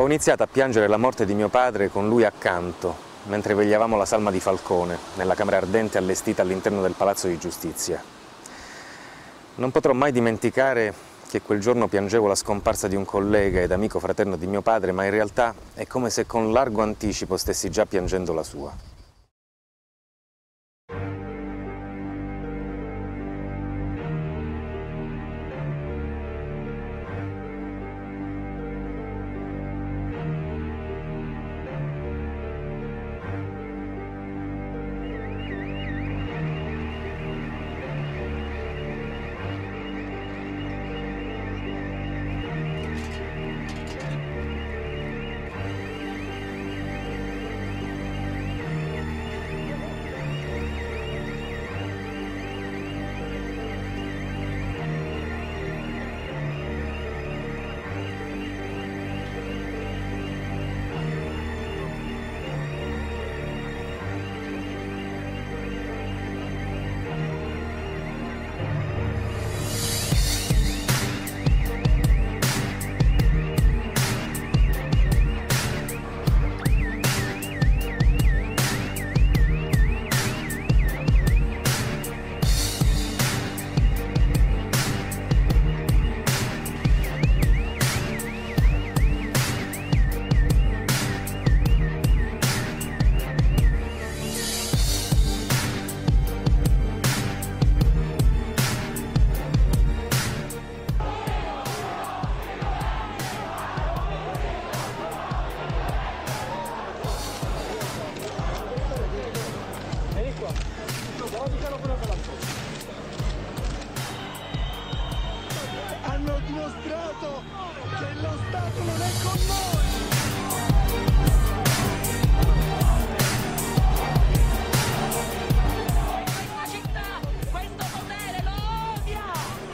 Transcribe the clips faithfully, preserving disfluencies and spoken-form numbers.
Ho iniziato a piangere la morte di mio padre con lui accanto, mentre vegliavamo la salma di Falcone, nella camera ardente allestita all'interno del Palazzo di Giustizia. Non potrò mai dimenticare che quel giorno piangevo la scomparsa di un collega ed amico fraterno di mio padre, ma in realtà è come se con largo anticipo stessi già piangendo la sua. Hanno dimostrato che lo Stato non è con noi! Questa città, questo potere lo odia!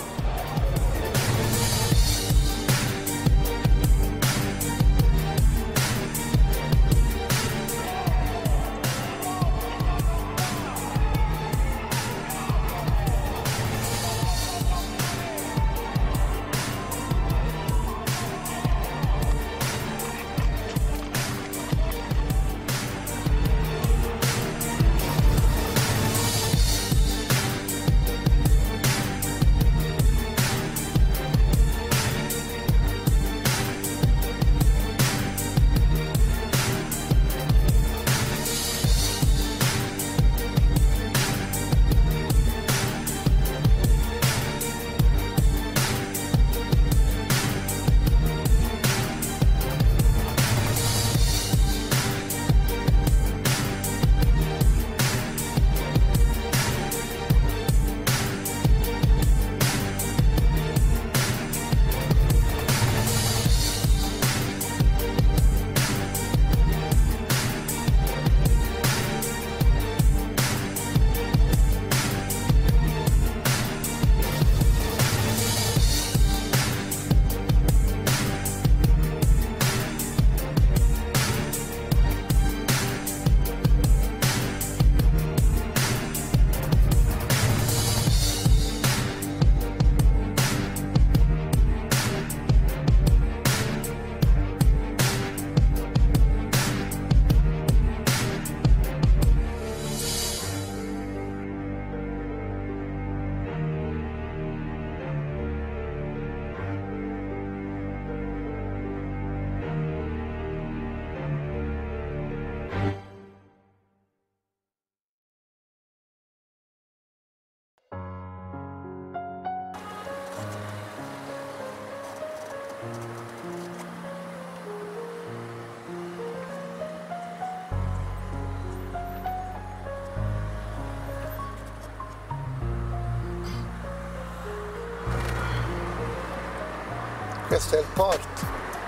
Questo è il porto.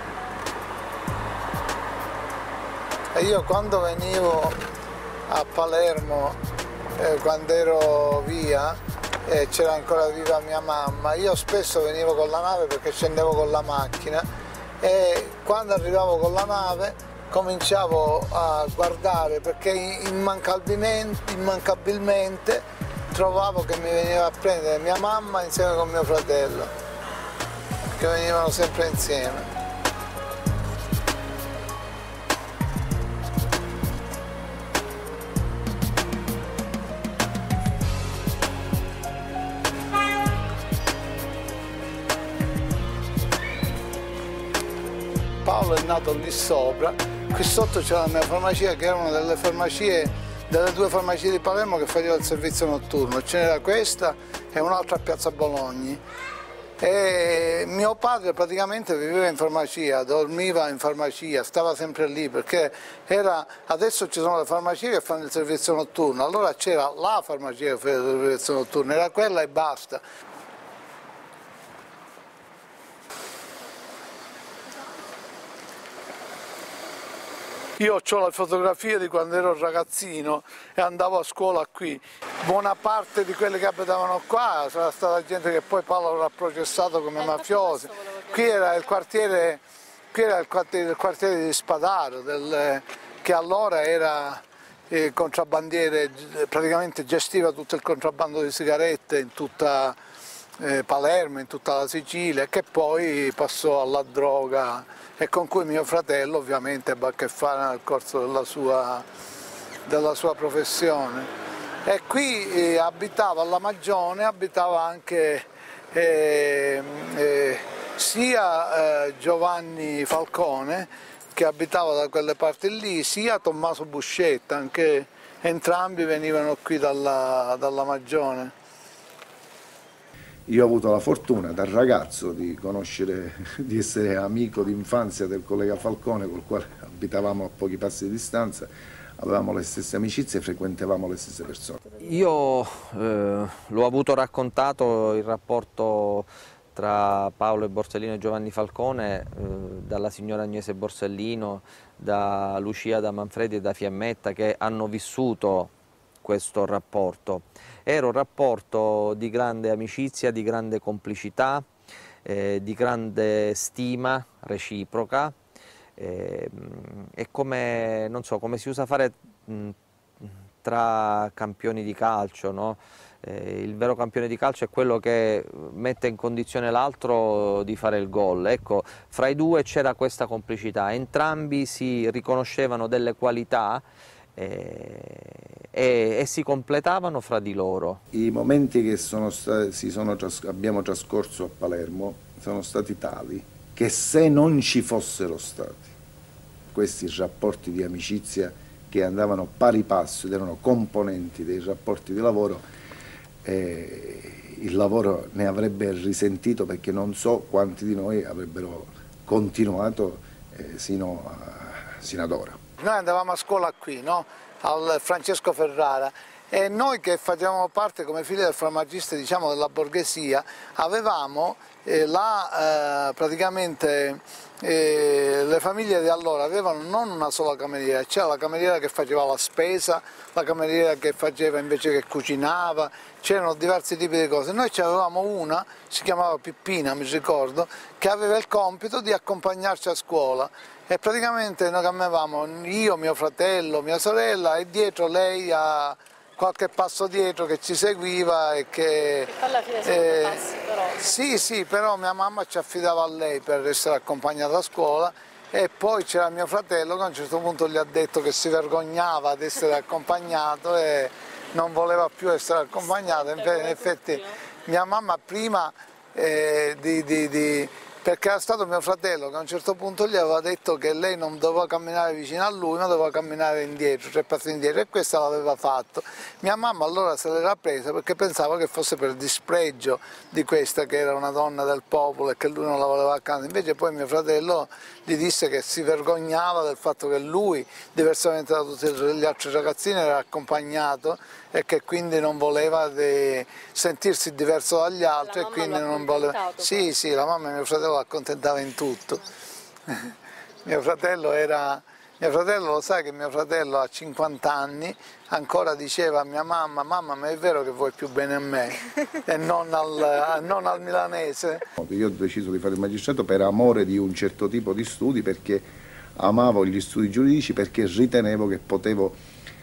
E io quando venivo a Palermo, eh, quando ero via, eh, c'era ancora viva mia mamma, io spesso venivo con la nave perché scendevo con la macchina e quando arrivavo con la nave cominciavo a guardare perché immancabilmente, immancabilmente trovavo che mi veniva a prendere mia mamma insieme con mio fratello, che venivano sempre insieme. Paolo è nato lì sopra, qui sotto c'era la mia farmacia che era una delle farmacie, delle due farmacie di Palermo che faceva il servizio notturno, ce n'era questa e un'altra a Piazza Bologna. E mio padre praticamente viveva in farmacia, dormiva in farmacia, stava sempre lì perché era, adesso ci sono le farmacie che fanno il servizio notturno, allora c'era la farmacia che faceva il servizio notturno, era quella e basta. Io ho le fotografie di quando ero ragazzino e andavo a scuola qui. Buona parte di quelli che abitavano qua sarà stata gente che poi Paolo avrà processato come mafiosi. Qui era il quartiere, qui era il quartiere, il quartiere di Spadaro, del, che allora era eh, contrabbandiere, praticamente gestiva tutto il contrabbando di sigarette in tutta eh, Palermo, in tutta la Sicilia, che poi passò alla droga e con cui mio fratello ovviamente ebbe a che fare nel corso della sua, della sua professione. E qui eh, abitava alla Magione, abitava anche eh, eh, sia eh, Giovanni Falcone, che abitava da quelle parti lì, sia Tommaso Buscetta, anche entrambi venivano qui dalla, dalla Magione. Io ho avuto la fortuna da ragazzo di conoscere, di essere amico d'infanzia del collega Falcone, col quale abitavamo a pochi passi di distanza, avevamo le stesse amicizie e frequentavamo le stesse persone. Io eh, l'ho avuto raccontato il rapporto tra Paolo Borsellino e Giovanni Falcone eh, dalla signora Agnese Borsellino, da Lucia, da Manfredi e da Fiammetta, che hanno vissuto questo rapporto. Era un rapporto di grande amicizia, di grande complicità, eh, di grande stima reciproca, eh, e come, non so, come si usa fare mh, tra campioni di calcio, no? Eh, il vero campione di calcio è quello che mette in condizione l'altro di fare il gol. Ecco, fra i due c'era questa complicità, entrambi si riconoscevano delle qualità E, e, e si completavano fra di loro. I momenti che sono stati, si sono tras- abbiamo trascorso a Palermo sono stati tali che se non ci fossero stati questi rapporti di amicizia che andavano pari passo ed erano componenti dei rapporti di lavoro, eh, il lavoro ne avrebbe risentito, perché non so quanti di noi avrebbero continuato eh, sino, a, sino ad ora. Noi andavamo a scuola qui, no? Al Francesco Ferrara, e noi che facevamo parte come figli del farmacista, diciamo, della borghesia, avevamo eh, la, eh, praticamente eh, le famiglie di allora avevano non una sola cameriera, c'era la cameriera che faceva la spesa, la cameriera che faceva invece che cucinava, c'erano diversi tipi di cose. Noi avevamo una, si chiamava Pippina, mi ricordo, che aveva il compito di accompagnarci a scuola. E praticamente noi camminavamo, io, mio fratello, mia sorella, e dietro lei a qualche passo dietro che ci seguiva e che... Che alla fine sono eh, passi, però. Sì, sì, però mia mamma ci affidava a lei per essere accompagnata a scuola, e poi c'era mio fratello che a un certo punto gli ha detto che si vergognava di essere accompagnato e non voleva più essere accompagnato. In effetti mia mamma prima eh, di... di, di perché era stato mio fratello che a un certo punto gli aveva detto che lei non doveva camminare vicino a lui, ma doveva camminare indietro, tre passi indietro, e questo l'aveva fatto. Mia mamma allora se l'era presa perché pensava che fosse per dispregio di questa, che era una donna del popolo e che lui non la voleva accanto. Invece poi mio fratello gli disse che si vergognava del fatto che lui, diversamente da tutti gli altri ragazzini, era accompagnato e che quindi non voleva sentirsi diverso dagli altri, e quindi non voleva... Sì, sì, la mamma e mio fratello l'accontentava in tutto. Mio fratello era... Mio fratello, lo sai che mio fratello a cinquanta anni ancora diceva a mia mamma: mamma, ma è vero che vuoi più bene a me e non al, non al milanese? Io ho deciso di fare il magistrato per amore di un certo tipo di studi, perché amavo gli studi giuridici, perché ritenevo che potevo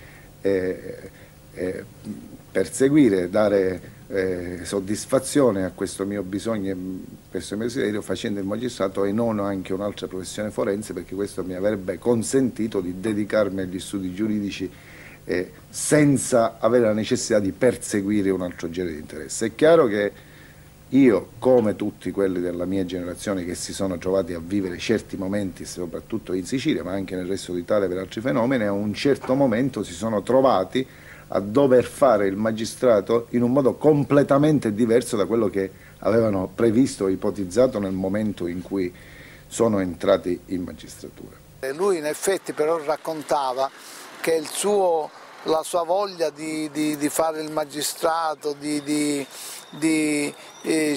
eh, eh, perseguire, dare eh, soddisfazione a questo mio bisogno, a questo mio desiderio, facendo il magistrato e non anche un'altra professione forense, perché questo mi avrebbe consentito di dedicarmi agli studi giuridici eh, senza avere la necessità di perseguire un altro genere di interesse. È chiaro che Io, come tutti quelli della mia generazione che si sono trovati a vivere certi momenti, soprattutto in Sicilia, ma anche nel resto d'Italia per altri fenomeni, a un certo momento si sono trovati a dover fare il magistrato in un modo completamente diverso da quello che avevano previsto o ipotizzato nel momento in cui sono entrati in magistratura. Lui in effetti però raccontava che il suo, la sua voglia di, di, di fare il magistrato, di, di, di eh,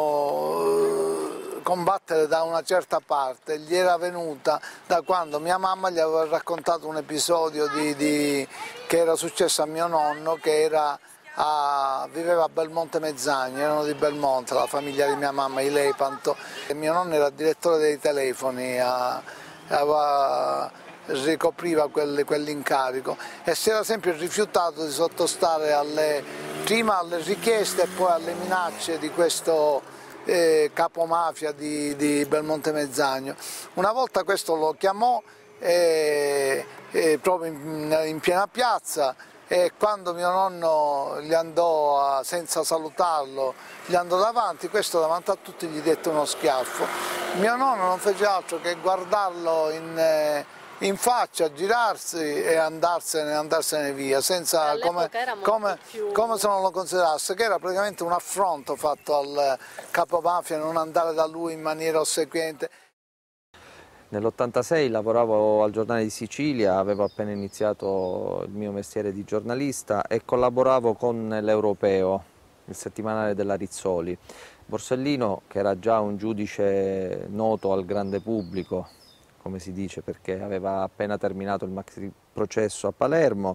diciamo, combattere da una certa parte, gli era venuta da quando mia mamma gli aveva raccontato un episodio di, di, che era successo a mio nonno, che era a, viveva a Belmonte Mezzagni, erano di Belmonte, la famiglia di mia mamma, i Lepanto, e mio nonno era direttore dei telefoni, a, aveva, ricopriva quel, quell'incarico e si era sempre rifiutato di sottostare alle, prima alle richieste e poi alle minacce di questo eh, capomafia di, di Belmonte Mezzagno. Una volta questo lo chiamò eh, eh, proprio in, in piena piazza, e quando mio nonno gli andò a, senza salutarlo, gli andò davanti, questo davanti a tutti gli dette uno schiaffo. Mio nonno non fece altro che guardarlo in, in faccia, girarsi e andarsene, andarsene via, senza, come, come, più... come se non lo considerasse, che era praticamente un affronto fatto al capomafia, non andare da lui in maniera ossequiente. Nell'ottantasei lavoravo al Giornale di Sicilia, avevo appena iniziato il mio mestiere di giornalista e collaboravo con l'Europeo, il settimanale della Rizzoli. Borsellino, che era già un giudice noto al grande pubblico, come si dice, perché aveva appena terminato il maxi processo a Palermo,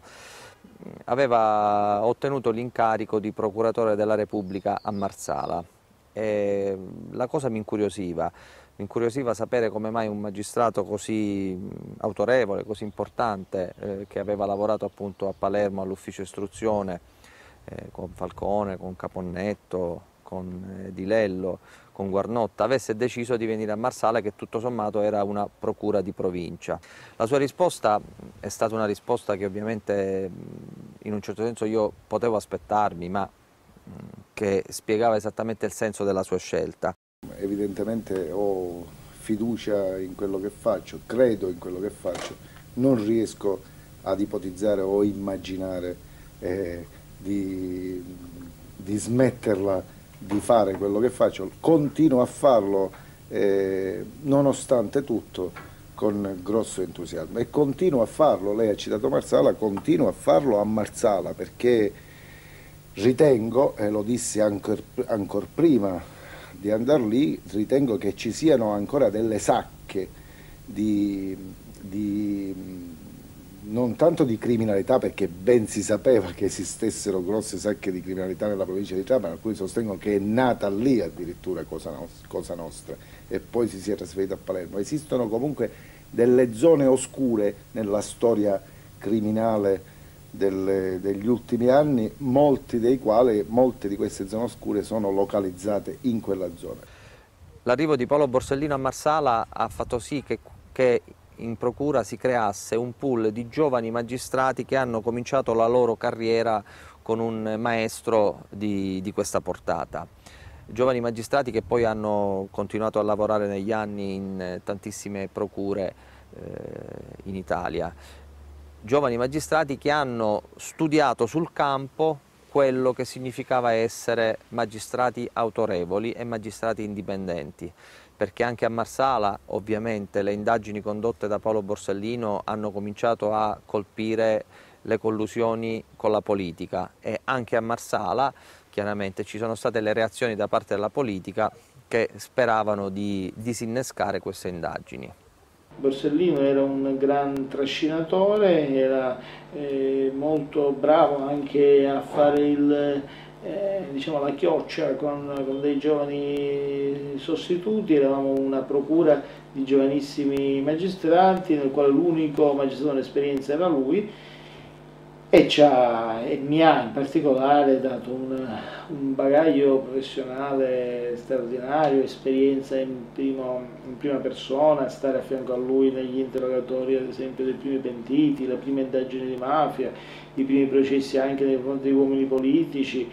aveva ottenuto l'incarico di procuratore della Repubblica a Marsala. E la cosa mi incuriosiva. Mi incuriosiva sapere come mai un magistrato così autorevole, così importante, eh, che aveva lavorato appunto a Palermo all'ufficio istruzione eh, con Falcone, con Caponnetto, con eh, Di Lello, con Guarnotta, avesse deciso di venire a Marsala, che tutto sommato era una procura di provincia. La sua risposta è stata una risposta che ovviamente in un certo senso io potevo aspettarmi, ma che spiegava esattamente il senso della sua scelta. Evidentemente ho fiducia in quello che faccio, credo in quello che faccio, non riesco ad ipotizzare o immaginare eh, di, di smetterla di fare quello che faccio, continuo a farlo eh, nonostante tutto con grosso entusiasmo e continuo a farlo, lei ha citato Marsala, continuo a farlo a Marsala perché ritengo, e lo dissi ancora ancor prima di andare lì, ritengo che ci siano ancora delle sacche di, di non tanto di criminalità, perché ben si sapeva che esistessero grosse sacche di criminalità nella provincia di Trapani, alcuni sostengono che è nata lì addirittura Cosa Nostra, Cosa Nostra e poi si sia trasferita a Palermo. Esistono comunque delle zone oscure nella storia criminale Delle, degli ultimi anni, molti dei quali, molte di queste zone oscure sono localizzate in quella zona. L'arrivo di Paolo Borsellino a Marsala ha fatto sì che, che in procura si creasse un pool di giovani magistrati che hanno cominciato la loro carriera con un maestro di, di questa portata. Giovani magistrati che poi hanno continuato a lavorare negli anni in tantissime procure eh, in Italia. Giovani magistrati che hanno studiato sul campo quello che significava essere magistrati autorevoli e magistrati indipendenti, perché anche a Marsala ovviamente le indagini condotte da Paolo Borsellino hanno cominciato a colpire le collusioni con la politica e anche a Marsala chiaramente ci sono state le reazioni da parte della politica che speravano di disinnescare queste indagini. Borsellino era un gran trascinatore, era eh, molto bravo anche a fare il, eh, diciamo, la chioccia con, con dei giovani sostituti. Eravamo una procura di giovanissimi magistrati, nel quale l'unico magistrato con esperienza era lui, e, e mi ha in particolare dato un, un bagaglio professionale straordinario, esperienza in, primo, in prima persona, stare a fianco a lui negli interrogatori ad esempio dei primi pentiti, le prime indagini di mafia, i primi processi anche nei confronti di uomini politici,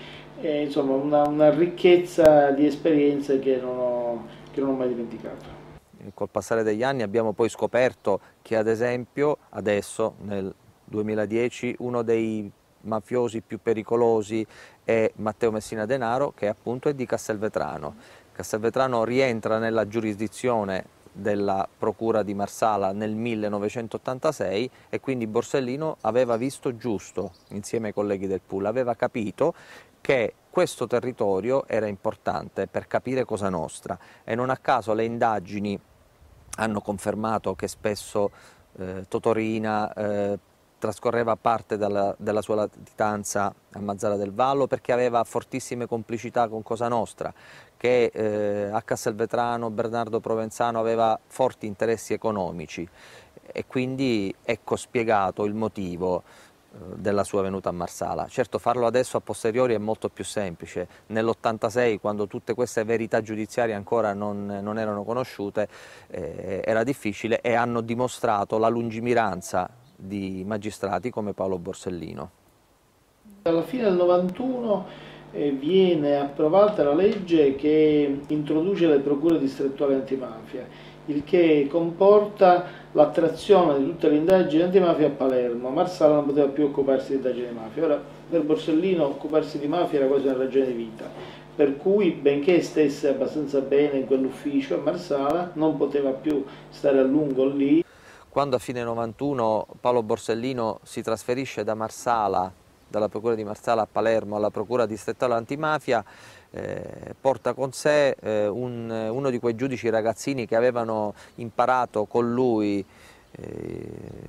e, insomma una, una ricchezza di esperienze che non ho, che non ho mai dimenticato. Col passare degli anni abbiamo poi scoperto che ad esempio adesso nel duemiladieci uno dei mafiosi più pericolosi è Matteo Messina Denaro, che appunto è di Castelvetrano. Castelvetrano rientra nella giurisdizione della Procura di Marsala nel millenovecentottantasei e quindi Borsellino aveva visto giusto, insieme ai colleghi del pool, aveva capito che questo territorio era importante per capire Cosa Nostra e non a caso le indagini hanno confermato che spesso eh, Totorina eh, trascorreva parte della, della sua latitanza a Mazara del Vallo perché aveva fortissime complicità con Cosa Nostra, che eh, a Castelvetrano Bernardo Provenzano aveva forti interessi economici e quindi ecco spiegato il motivo della sua venuta a Marsala. Certo, farlo adesso a posteriori è molto più semplice. Nell'ottantasei, quando tutte queste verità giudiziarie ancora non, non erano conosciute, eh, era difficile e hanno dimostrato la lungimiranza di magistrati come Paolo Borsellino. Alla fine del novantuno eh, viene approvata la legge che introduce le procure distrettuali antimafia, il che comporta l'attrazione di tutte le indagini antimafia a Palermo. Marsala non poteva più occuparsi di indagini di mafia. Ora, per Borsellino occuparsi di mafia era quasi una ragione di vita, per cui benché stesse abbastanza bene in quell'ufficio a Marsala, non poteva più stare a lungo lì. Quando a fine novantuno Paolo Borsellino si trasferisce da Marsala, dalla Procura di Marsala a Palermo alla Procura distrettuale antimafia, Eh, porta con sé eh, un, uno di quei giudici ragazzini che avevano imparato con lui eh,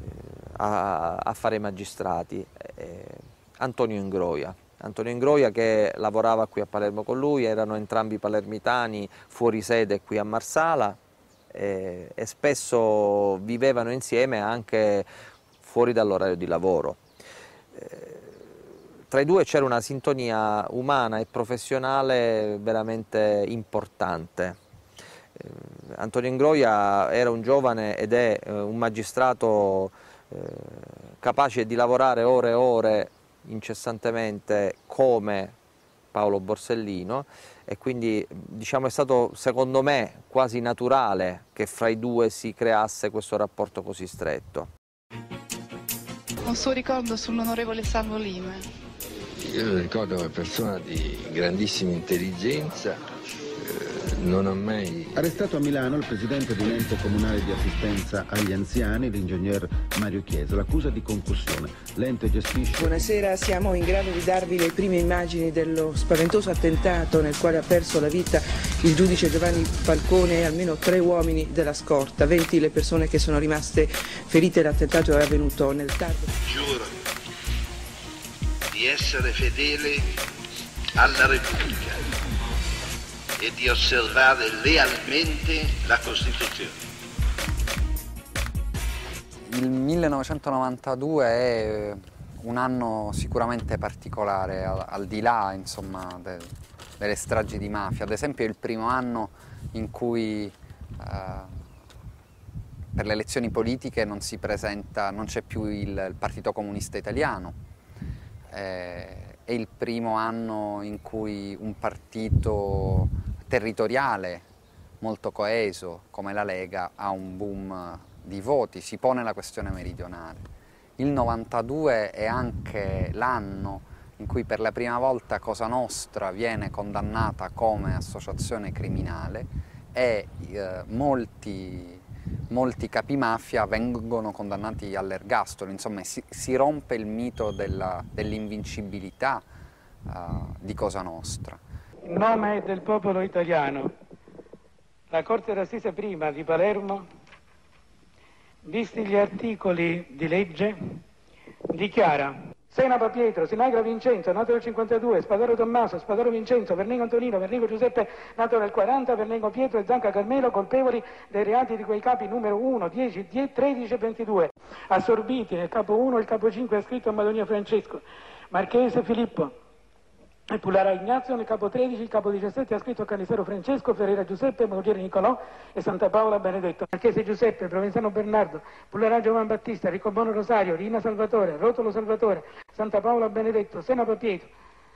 a, a fare magistrati, eh, Antonio Ingroia. Antonio Ingroia che lavorava qui a Palermo con lui, erano entrambi palermitani, fuori sede qui a Marsala eh, e spesso vivevano insieme anche fuori dall'orario di lavoro. Eh, Tra i due c'era una sintonia umana e professionale veramente importante. Eh, Antonio Ingroia era un giovane ed è eh, un magistrato eh, capace di lavorare ore e ore incessantemente come Paolo Borsellino e quindi diciamo, è stato secondo me quasi naturale che fra i due si creasse questo rapporto così stretto. Un suo ricordo sull'onorevole Salvo Lime? Io lo ricordo una persona di grandissima intelligenza, eh, non ha mai... Arrestato a Milano il presidente di un ente comunale di assistenza agli anziani, l'ingegner Mario Chiesa, l'accusa di concussione. L'ente gestisce... Buonasera, siamo in grado di darvi le prime immagini dello spaventoso attentato nel quale ha perso la vita il giudice Giovanni Falcone e almeno tre uomini della scorta, venti le persone che sono rimaste ferite. L'attentato è avvenuto nel tardo. Giuro di essere fedele alla Repubblica e di osservare lealmente la Costituzione. Il millenovecentonovantadue è un anno sicuramente particolare, al, al di là insomma, de, delle stragi di mafia. Ad esempio è il primo anno in cui eh, per le elezioni politiche non si presenta, non c'è più il, il Partito Comunista Italiano. È il primo anno in cui un partito territoriale molto coeso come la Lega ha un boom di voti, si pone la questione meridionale. Il novantadue è anche l'anno in cui per la prima volta Cosa Nostra viene condannata come associazione criminale e eh, molti molti capimafia vengono condannati all'ergastolo, insomma si, si rompe il mito dell'invincibilità uh, di Cosa Nostra. In nome del popolo italiano, la Corte d'Assise prima di Palermo, visti gli articoli di legge, dichiara Senapa Pietro, Sinagra Vincenzo, nato nel cinquantadue, Spadaro Tommaso, Spadaro Vincenzo, Vernigo Antonino, Vernigo Giuseppe, nato nel quaranta, Vernigo Pietro e Zanca Carmelo, colpevoli dei reati di quei capi numero uno, dieci, tredici e ventidue, assorbiti nel capo uno, il capo cinque è scritto a Madonia Francesco, Marchese Filippo e Pulara Ignazio, nel capo tredici, il capo diciassette ha scritto a Cannisero Francesco, Ferreira Giuseppe, Moghieri Nicolò e Santa Paola Benedetto. Marchese Giuseppe, Provenzano Bernardo, Pulara Giovan Battista, Riccobono Rosario, Rina Salvatore, Rotolo Salvatore, Santa Paola Benedetto, Senapa Pietro,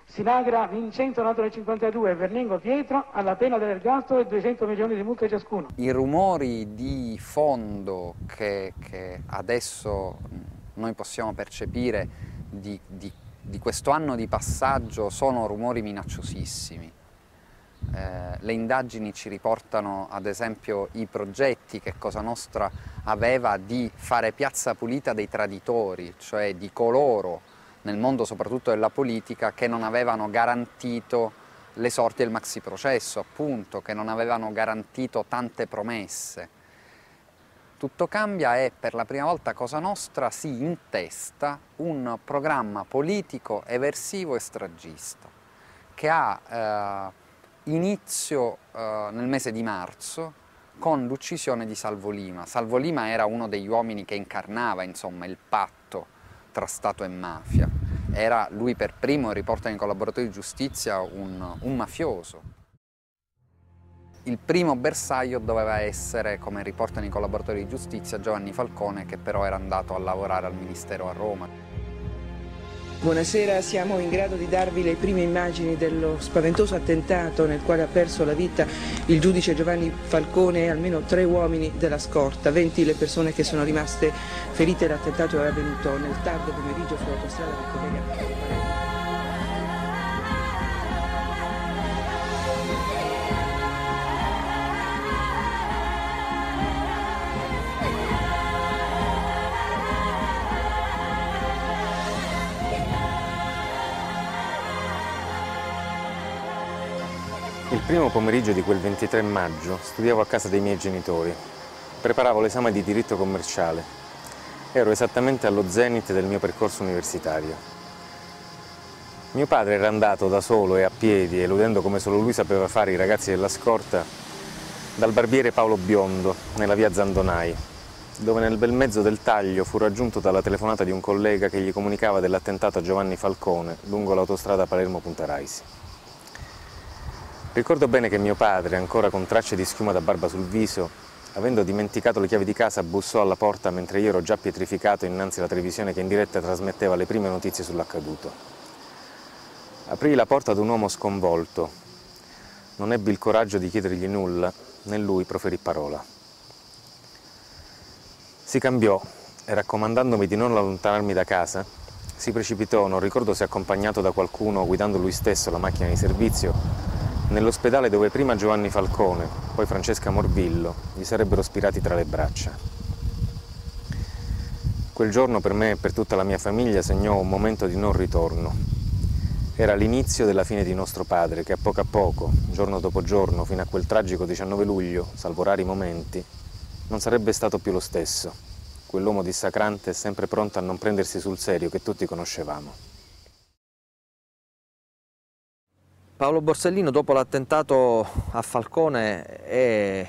Sinagra, Vincenzo, nato nel cinquantadue, e Verningo Pietro, alla pena dell'ergastolo e duecento milioni di multe ciascuno. I rumori di fondo che, che adesso noi possiamo percepire di, di, di questo anno di passaggio sono rumori minacciosissimi. Eh, le indagini ci riportano ad esempio i progetti che Cosa Nostra aveva di fare piazza pulita dei traditori, cioè di coloro nel mondo soprattutto della politica che non avevano garantito le sorti del maxi processo, appunto, che non avevano garantito tante promesse. Tutto cambia e per la prima volta Cosa Nostra si intesta un programma politico eversivo e stragista che ha eh, inizio eh, nel mese di marzo con l'uccisione di Salvo Lima. Salvo Lima era uno degli uomini che incarnava, insomma, il patto tra Stato e mafia. Era lui per primo, riportano i collaboratori di giustizia, un, un mafioso. Il primo bersaglio doveva essere, come riportano i collaboratori di giustizia, Giovanni Falcone, che però era andato a lavorare al Ministero a Roma. Buonasera, siamo in grado di darvi le prime immagini dello spaventoso attentato nel quale ha perso la vita il giudice Giovanni Falcone e almeno tre uomini della scorta, venti le persone che sono rimaste ferite. L'attentato è avvenuto nel tardo pomeriggio sull'autostrada del collega. Il primo pomeriggio di quel ventitré maggio studiavo a casa dei miei genitori. Preparavo l'esame di diritto commerciale. Ero esattamente allo zenit del mio percorso universitario. Mio padre era andato da solo e a piedi, eludendo come solo lui sapeva fare i ragazzi della scorta, dal barbiere Paolo Biondo, nella via Zandonai, dove nel bel mezzo del taglio fu raggiunto dalla telefonata di un collega che gli comunicava dell'attentato a Giovanni Falcone lungo l'autostrada Palermo-Punta Raisi. Ricordo bene che mio padre, ancora con tracce di schiuma da barba sul viso, avendo dimenticato le chiavi di casa, bussò alla porta mentre io ero già pietrificato innanzi alla televisione che in diretta trasmetteva le prime notizie sull'accaduto. Aprì la porta ad un uomo sconvolto. Non ebbi il coraggio di chiedergli nulla, né lui proferì parola. Si cambiò e, raccomandandomi di non allontanarmi da casa, si precipitò, non ricordo se accompagnato da qualcuno o guidando lui stesso la macchina di servizio, nell'ospedale dove prima Giovanni Falcone, poi Francesca Morvillo, gli sarebbero spirati tra le braccia. Quel giorno per me e per tutta la mia famiglia segnò un momento di non ritorno. Era l'inizio della fine di nostro padre, che a poco a poco, giorno dopo giorno, fino a quel tragico diciannove luglio, salvo rari momenti, non sarebbe stato più lo stesso, quell'uomo dissacrante e sempre pronto a non prendersi sul serio che tutti conoscevamo. Paolo Borsellino, dopo l'attentato a Falcone, è,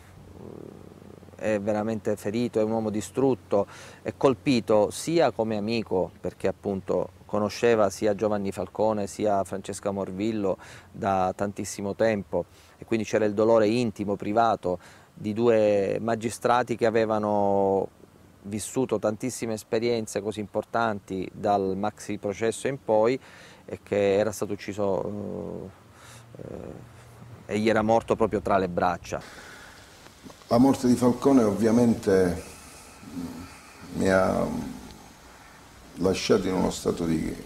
è veramente ferito, è un uomo distrutto, è colpito sia come amico, perché appunto conosceva sia Giovanni Falcone sia Francesca Morvillo da tantissimo tempo, e quindi c'era il dolore intimo, privato, di due magistrati che avevano vissuto tantissime esperienze così importanti dal maxi processo in poi, e che era stato ucciso eh, e gli era morto proprio tra le braccia. La morte di Falcone ovviamente mi ha lasciato in uno stato di,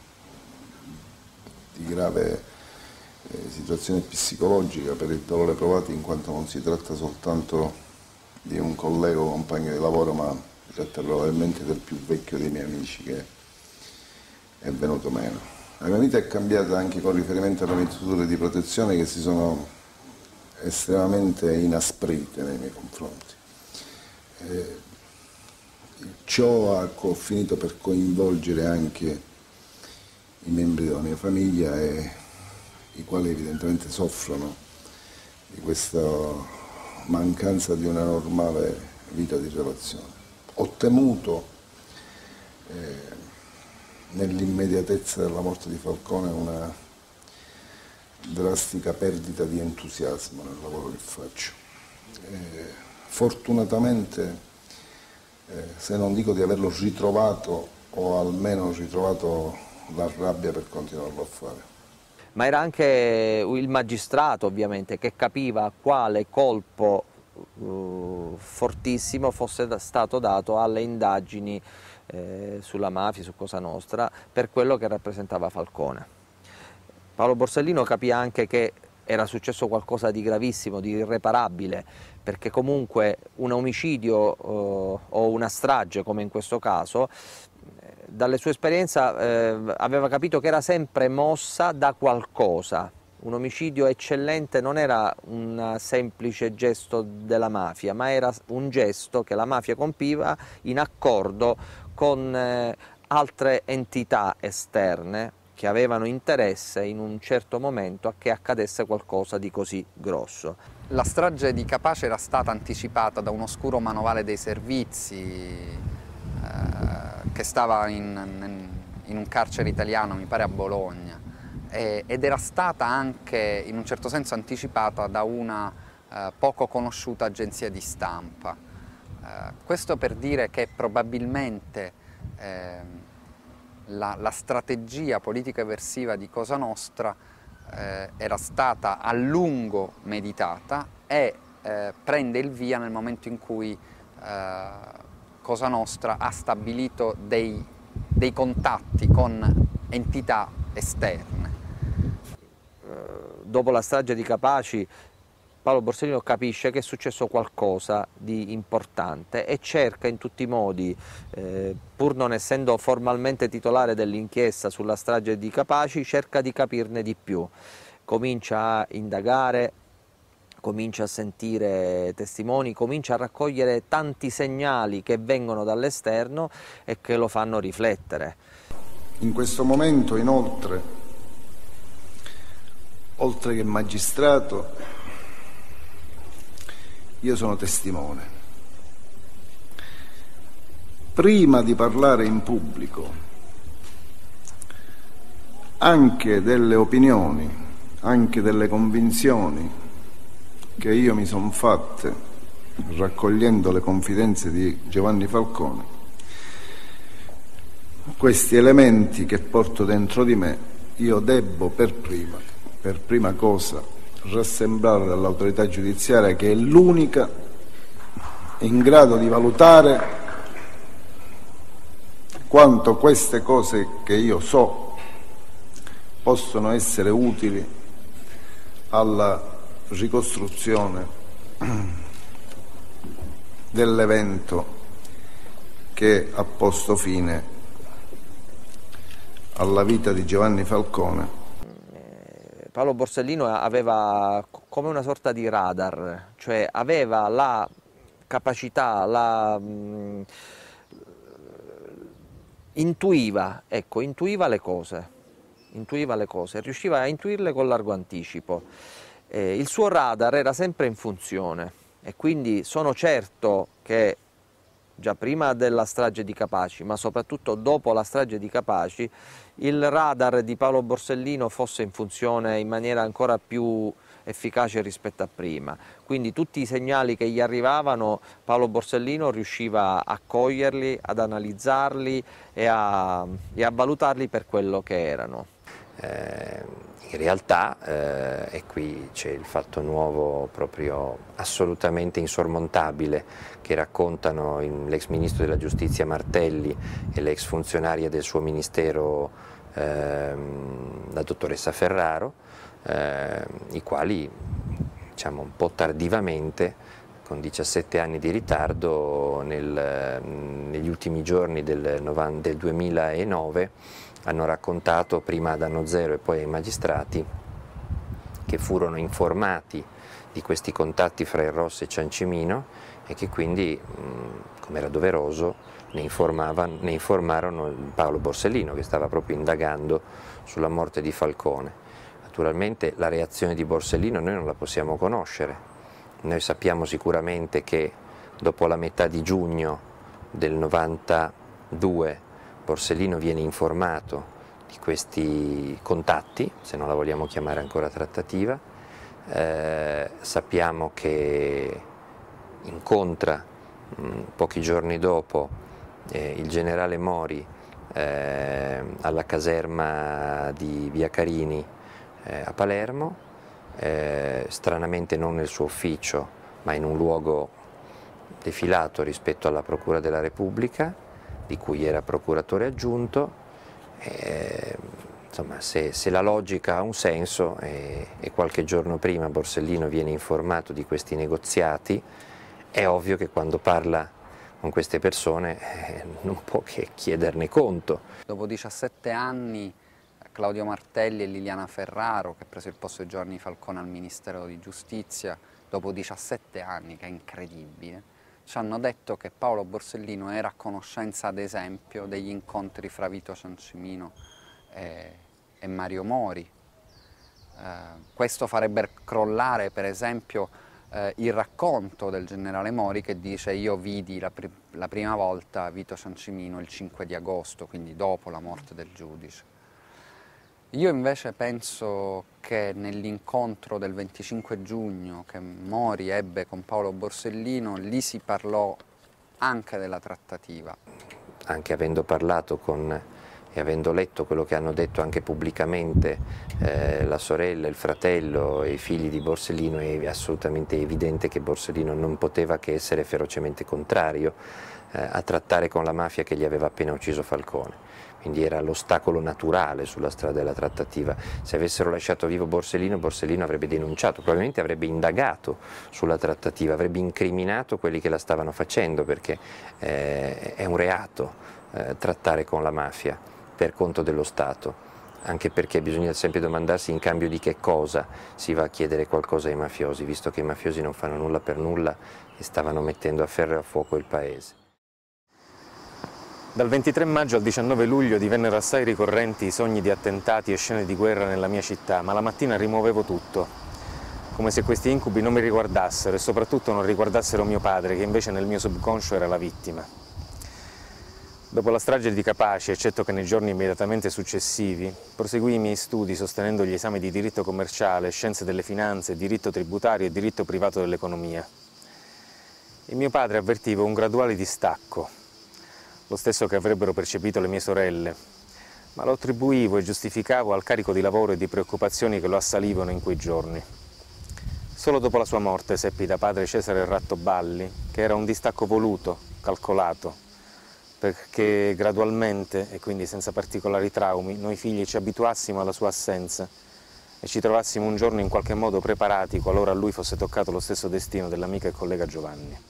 di grave eh, situazione psicologica per il dolore provato, in quanto non si tratta soltanto di un collega o compagno di lavoro, ma in realtà probabilmente del più vecchio dei miei amici che è venuto meno. La mia vita è cambiata anche con riferimento alle misure di protezione che si sono estremamente inasprite nei miei confronti. Eh, ciò ha finito per coinvolgere anche i membri della mia famiglia, e i quali evidentemente soffrono di questa mancanza di una normale vita di relazione. Ho temuto eh, nell'immediatezza della morte di Falcone una drastica perdita di entusiasmo nel lavoro che faccio. Eh, fortunatamente, eh, se non dico di averlo ritrovato, o almeno ritrovato la rabbia per continuarlo a fare. Ma era anche il magistrato, ovviamente, che capiva quale colpo uh, fortissimo fosse da, stato dato alle indagini eh, sulla mafia, su Cosa Nostra, per quello che rappresentava Falcone. Paolo Borsellino capì anche che era successo qualcosa di gravissimo, di irreparabile, perché comunque un omicidio uh, o una strage, come in questo caso, dalle sue esperienze eh, aveva capito che era sempre mossa da qualcosa. Un omicidio eccellente non era un semplice gesto della mafia, ma era un gesto che la mafia compiva in accordo con eh, altre entità esterne che avevano interesse in un certo momento a che accadesse qualcosa di così grosso. La strage di Capaci era stata anticipata da un oscuro manovale dei servizi che stava in, in un carcere italiano, mi pare a Bologna, e, ed era stata anche in un certo senso anticipata da una eh, poco conosciuta agenzia di stampa. Eh, questo per dire che probabilmente eh, la, la strategia politica eversiva di Cosa Nostra eh, era stata a lungo meditata e eh, prende il via nel momento in cui eh, Cosa Nostra ha stabilito dei, dei contatti con entità esterne. Dopo la strage di Capaci, Paolo Borsellino capisce che è successo qualcosa di importante e cerca in tutti i modi, eh, pur non essendo formalmente titolare dell'inchiesta sulla strage di Capaci, cerca di capirne di più. Comincia a indagare, comincia a sentire testimoni, comincia a raccogliere tanti segnali che vengono dall'esterno e che lo fanno riflettere. In questo momento, inoltre, oltre che magistrato, io sono testimone. Prima di parlare in pubblico anche delle opinioni, anche delle convinzioni che io mi sono fatte raccogliendo le confidenze di Giovanni Falcone, questi elementi che porto dentro di me, io debbo per prima, per prima cosa, rassemblare all'autorità giudiziaria, che è l'unica in grado di valutare quanto queste cose che io so possono essere utili alla ricostruzione dell'evento che ha posto fine alla vita di Giovanni Falcone. Paolo Borsellino aveva come una sorta di radar, cioè aveva la capacità, la mh, intuiva, ecco, intuiva le cose, intuiva le cose, riusciva a intuirle con largo anticipo. Eh, il suo radar era sempre in funzione e quindi sono certo che già prima della strage di Capaci, ma soprattutto dopo la strage di Capaci, il radar di Paolo Borsellino fosse in funzione in maniera ancora più efficace rispetto a prima. Quindi tutti i segnali che gli arrivavano, Paolo Borsellino riusciva a coglierli, ad analizzarli e a, e a valutarli per quello che erano. Eh... In realtà, eh, e qui c'è il fatto nuovo proprio assolutamente insormontabile che raccontano l'ex ministro della giustizia Martelli e l'ex funzionaria del suo ministero, eh, la dottoressa Ferraro, eh, i quali, diciamo, un po' tardivamente, con diciassette anni di ritardo, nel, negli ultimi giorni del, del duemilanove, hanno raccontato prima ad Anno Zero e poi ai magistrati che furono informati di questi contatti fra il Ross e Ciancimino e che quindi, come era doveroso, ne, ne informarono Paolo Borsellino, che stava proprio indagando sulla morte di Falcone. Naturalmente la reazione di Borsellino noi non la possiamo conoscere. Noi sappiamo sicuramente che dopo la metà di giugno del novantadue Borsellino viene informato di questi contatti, se non la vogliamo chiamare ancora trattativa. Eh, sappiamo che incontra mh, pochi giorni dopo eh, il generale Mori eh, eh, alla caserma di Via Carini eh, a Palermo, eh, stranamente non nel suo ufficio, ma in un luogo defilato rispetto alla Procura della Repubblica, di cui era procuratore aggiunto. Eh, insomma, se, se la logica ha un senso e, e qualche giorno prima Borsellino viene informato di questi negoziati, è ovvio che quando parla con queste persone eh, non può che chiederne conto. Dopo diciassette anni Claudio Martelli e Liliana Ferraro, che ha preso il posto di Giovanni Falcone al Ministero di Giustizia, dopo diciassette anni, che è incredibile, ci hanno detto che Paolo Borsellino era a conoscenza, ad esempio, degli incontri fra Vito Ciancimino e, e Mario Mori. Eh, questo farebbe crollare, per esempio, eh, il racconto del generale Mori, che dice: io vidi la, pri la prima volta Vito Ciancimino il cinque di agosto, quindi dopo la morte del giudice. Io invece penso che nell'incontro del venticinque giugno che Mori ebbe con Paolo Borsellino, lì si parlò anche della trattativa. Anche avendo parlato con e avendo letto quello che hanno detto anche pubblicamente eh, la sorella, il fratello e i figli di Borsellino, è assolutamente evidente che Borsellino non poteva che essere ferocemente contrario eh, a trattare con la mafia che gli aveva appena ucciso Falcone. Quindi era l'ostacolo naturale sulla strada della trattativa. Se avessero lasciato vivo Borsellino, Borsellino avrebbe denunciato, probabilmente avrebbe indagato sulla trattativa, avrebbe incriminato quelli che la stavano facendo, perché eh, è un reato eh, trattare con la mafia per conto dello Stato, anche perché bisogna sempre domandarsi in cambio di che cosa si va a chiedere qualcosa ai mafiosi, visto che i mafiosi non fanno nulla per nulla e stavano mettendo a ferro e a fuoco il paese. Dal ventitré maggio al diciannove luglio divennero assai ricorrenti i sogni di attentati e scene di guerra nella mia città, ma la mattina rimuovevo tutto, come se questi incubi non mi riguardassero e soprattutto non riguardassero mio padre, che invece nel mio subconscio era la vittima. Dopo la strage di Capaci, eccetto che nei giorni immediatamente successivi, proseguii i miei studi sostenendo gli esami di diritto commerciale, scienze delle finanze, diritto tributario e diritto privato dell'economia. In mio padre avvertivo un graduale distacco, lo stesso che avrebbero percepito le mie sorelle, ma lo attribuivo e giustificavo al carico di lavoro e di preoccupazioni che lo assalivano in quei giorni. Solo dopo la sua morte seppi da padre Cesare Rattoballi che era un distacco voluto, calcolato, perché gradualmente, e quindi senza particolari traumi, noi figli ci abituassimo alla sua assenza e ci trovassimo un giorno in qualche modo preparati qualora a lui fosse toccato lo stesso destino dell'amica e collega Giovanni.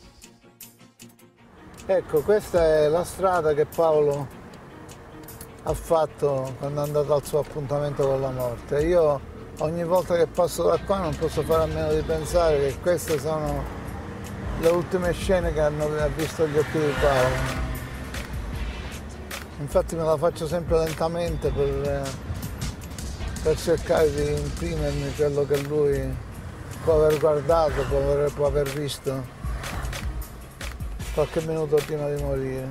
Ecco, questa è la strada che Paolo ha fatto quando è andato al suo appuntamento con la morte. Io ogni volta che passo da qua non posso fare a meno di pensare che queste sono le ultime scene che hanno visto gli occhi di Paolo. Infatti me la faccio sempre lentamente per, per cercare di imprimermi quello che lui può aver guardato, può aver, può aver visto qualche minuto prima di morire.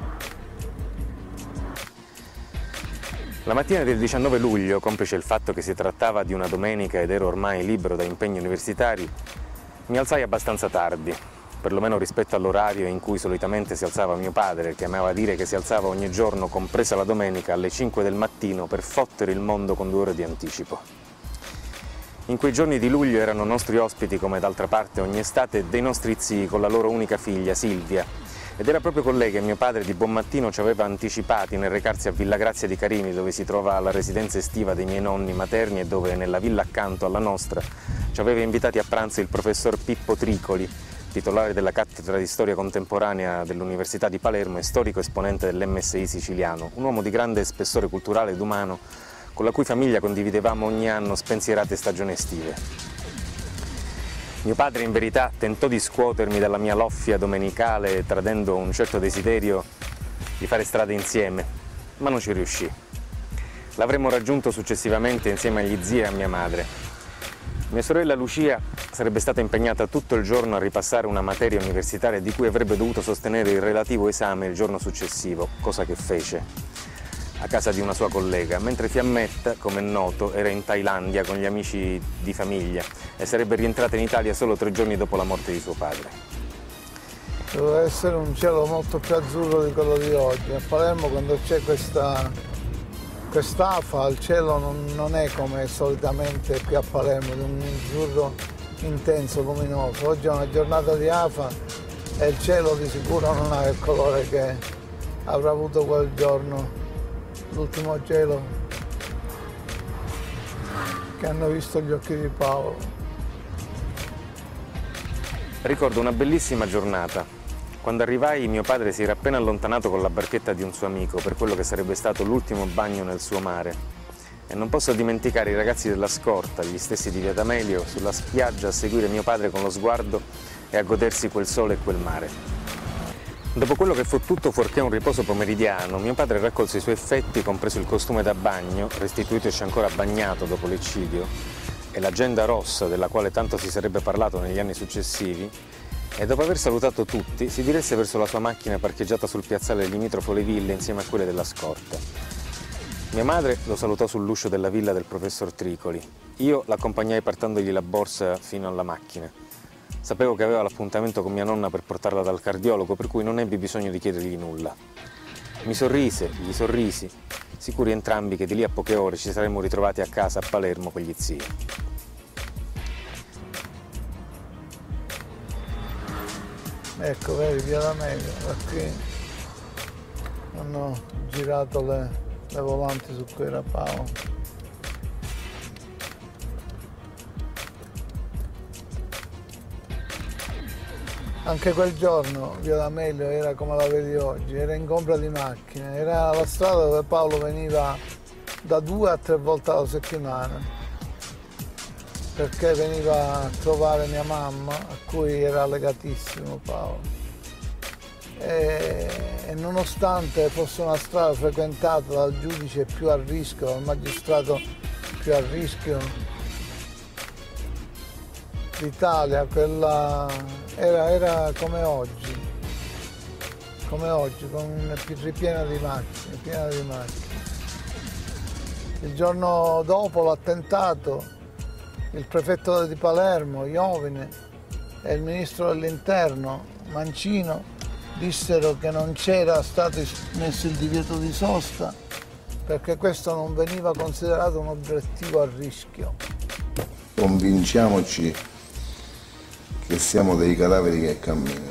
La mattina del diciannove luglio, complice il fatto che si trattava di una domenica ed ero ormai libero da impegni universitari, mi alzai abbastanza tardi, perlomeno rispetto all'orario in cui solitamente si alzava mio padre, che amava dire che si alzava ogni giorno, compresa la domenica, alle cinque del mattino per fottere il mondo con due ore di anticipo. In quei giorni di luglio erano nostri ospiti, come d'altra parte ogni estate, dei nostri zii con la loro unica figlia, Silvia, ed era proprio con lei che mio padre di buon mattino ci aveva anticipati nel recarsi a Villa Grazia di Carini, dove si trova la residenza estiva dei miei nonni materni e dove, nella villa accanto alla nostra, ci aveva invitati a pranzo il professor Pippo Tricoli, titolare della cattedra di storia contemporanea dell'Università di Palermo e storico esponente dell'M S I siciliano, un uomo di grande spessore culturale ed umano, con la cui famiglia condividevamo ogni anno spensierate stagioni estive. Mio padre in verità tentò di scuotermi dalla mia loffia domenicale, tradendo un certo desiderio di fare strada insieme, ma non ci riuscì. L'avremmo raggiunto successivamente insieme agli zii e a mia madre. Mia sorella Lucia sarebbe stata impegnata tutto il giorno a ripassare una materia universitaria di cui avrebbe dovuto sostenere il relativo esame il giorno successivo, cosa che fece a casa di una sua collega, mentre Fiammetta, come è noto, era in Thailandia con gli amici di famiglia e sarebbe rientrata in Italia solo tre giorni dopo la morte di suo padre. Deve essere un cielo molto più azzurro di quello di oggi. A Palermo quando c'è questa quest'afa il cielo non, non è come solitamente qui a Palermo, è un azzurro intenso, luminoso. Oggi è una giornata di afa e il cielo di sicuro non ha il colore che avrà avuto quel giorno, l'ultimo cielo che hanno visto gli occhi di Paolo. Ricordo una bellissima giornata. Quando arrivai mio padre si era appena allontanato con la barchetta di un suo amico per quello che sarebbe stato l'ultimo bagno nel suo mare. E non posso dimenticare i ragazzi della scorta, gli stessi di Via D'Amelio, sulla spiaggia a seguire mio padre con lo sguardo e a godersi quel sole e quel mare. Dopo quello che fu tutto fuorché un riposo pomeridiano, mio padre raccolse i suoi effetti, compreso il costume da bagno, restituitoci ancora bagnato dopo l'eccidio, e l'agenda rossa della quale tanto si sarebbe parlato negli anni successivi, e dopo aver salutato tutti si diresse verso la sua macchina parcheggiata sul piazzale limitrofo le ville insieme a quelle della scorta. Mia madre lo salutò sull'uscio della villa del professor Tricoli. Io l'accompagnai portandogli la borsa fino alla macchina. Sapevo che aveva l'appuntamento con mia nonna per portarla dal cardiologo, per cui non ebbi bisogno di chiedergli nulla. Mi sorrise, gli sorrisi, sicuri entrambi che di lì a poche ore ci saremmo ritrovati a casa a Palermo con gli zii. Ecco, vedi, Via D'Amelio, da qui hanno girato le, le volanti su cui era Paolo. Anche quel giorno Via D'Amelio era come la vedi oggi, era ingombra di macchine, era la strada dove Paolo veniva da due a tre volte alla settimana, perché veniva a trovare mia mamma, a cui era legatissimo Paolo. E, e nonostante fosse una strada frequentata dal giudice più a rischio, dal magistrato più a rischio d'Italia, quella era, era come oggi, come oggi, con ripiena di macchine, piena di macchine. Il giorno dopo l'attentato, il prefetto di Palermo, Iovine, e il ministro dell'Interno, Mancino, dissero che non c'era stato messo il divieto di sosta perché questo non veniva considerato un obiettivo a rischio. Convinciamoci che siamo dei cadaveri che camminano.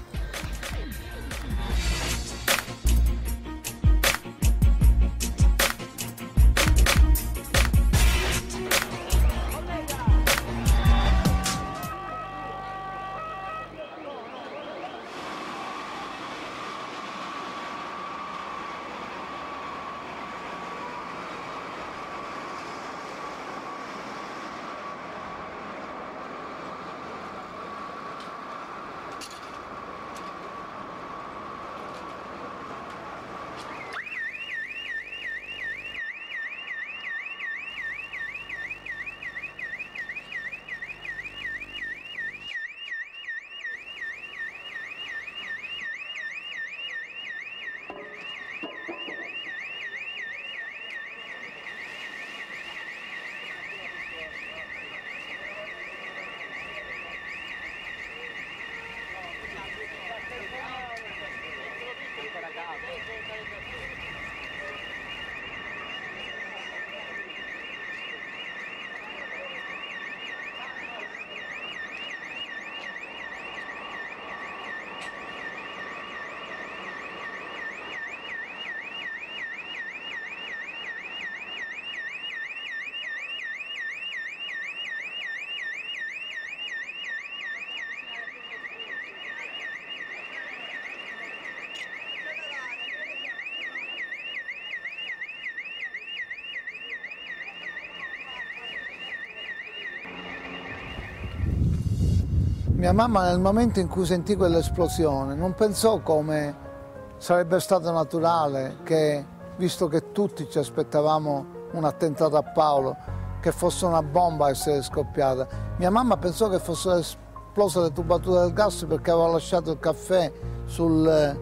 Mia mamma nel momento in cui sentì quell'esplosione non pensò come sarebbe stato naturale che, visto che tutti ci aspettavamo un attentato a Paolo, che fosse una bomba a essere scoppiata. Mia mamma pensò che fossero esplose le tubature del gas perché aveva lasciato il caffè sul,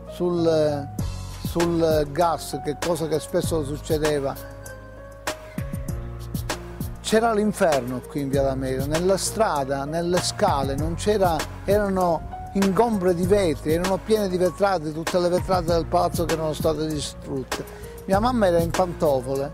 sul, sul gas, che cosa che spesso succedeva. C'era l'inferno qui in Via D'Amelio, nella strada, nelle scale, non c'era, erano ingombre di vetri, erano piene di vetrate, tutte le vetrate del palazzo che erano state distrutte. Mia mamma era in pantofole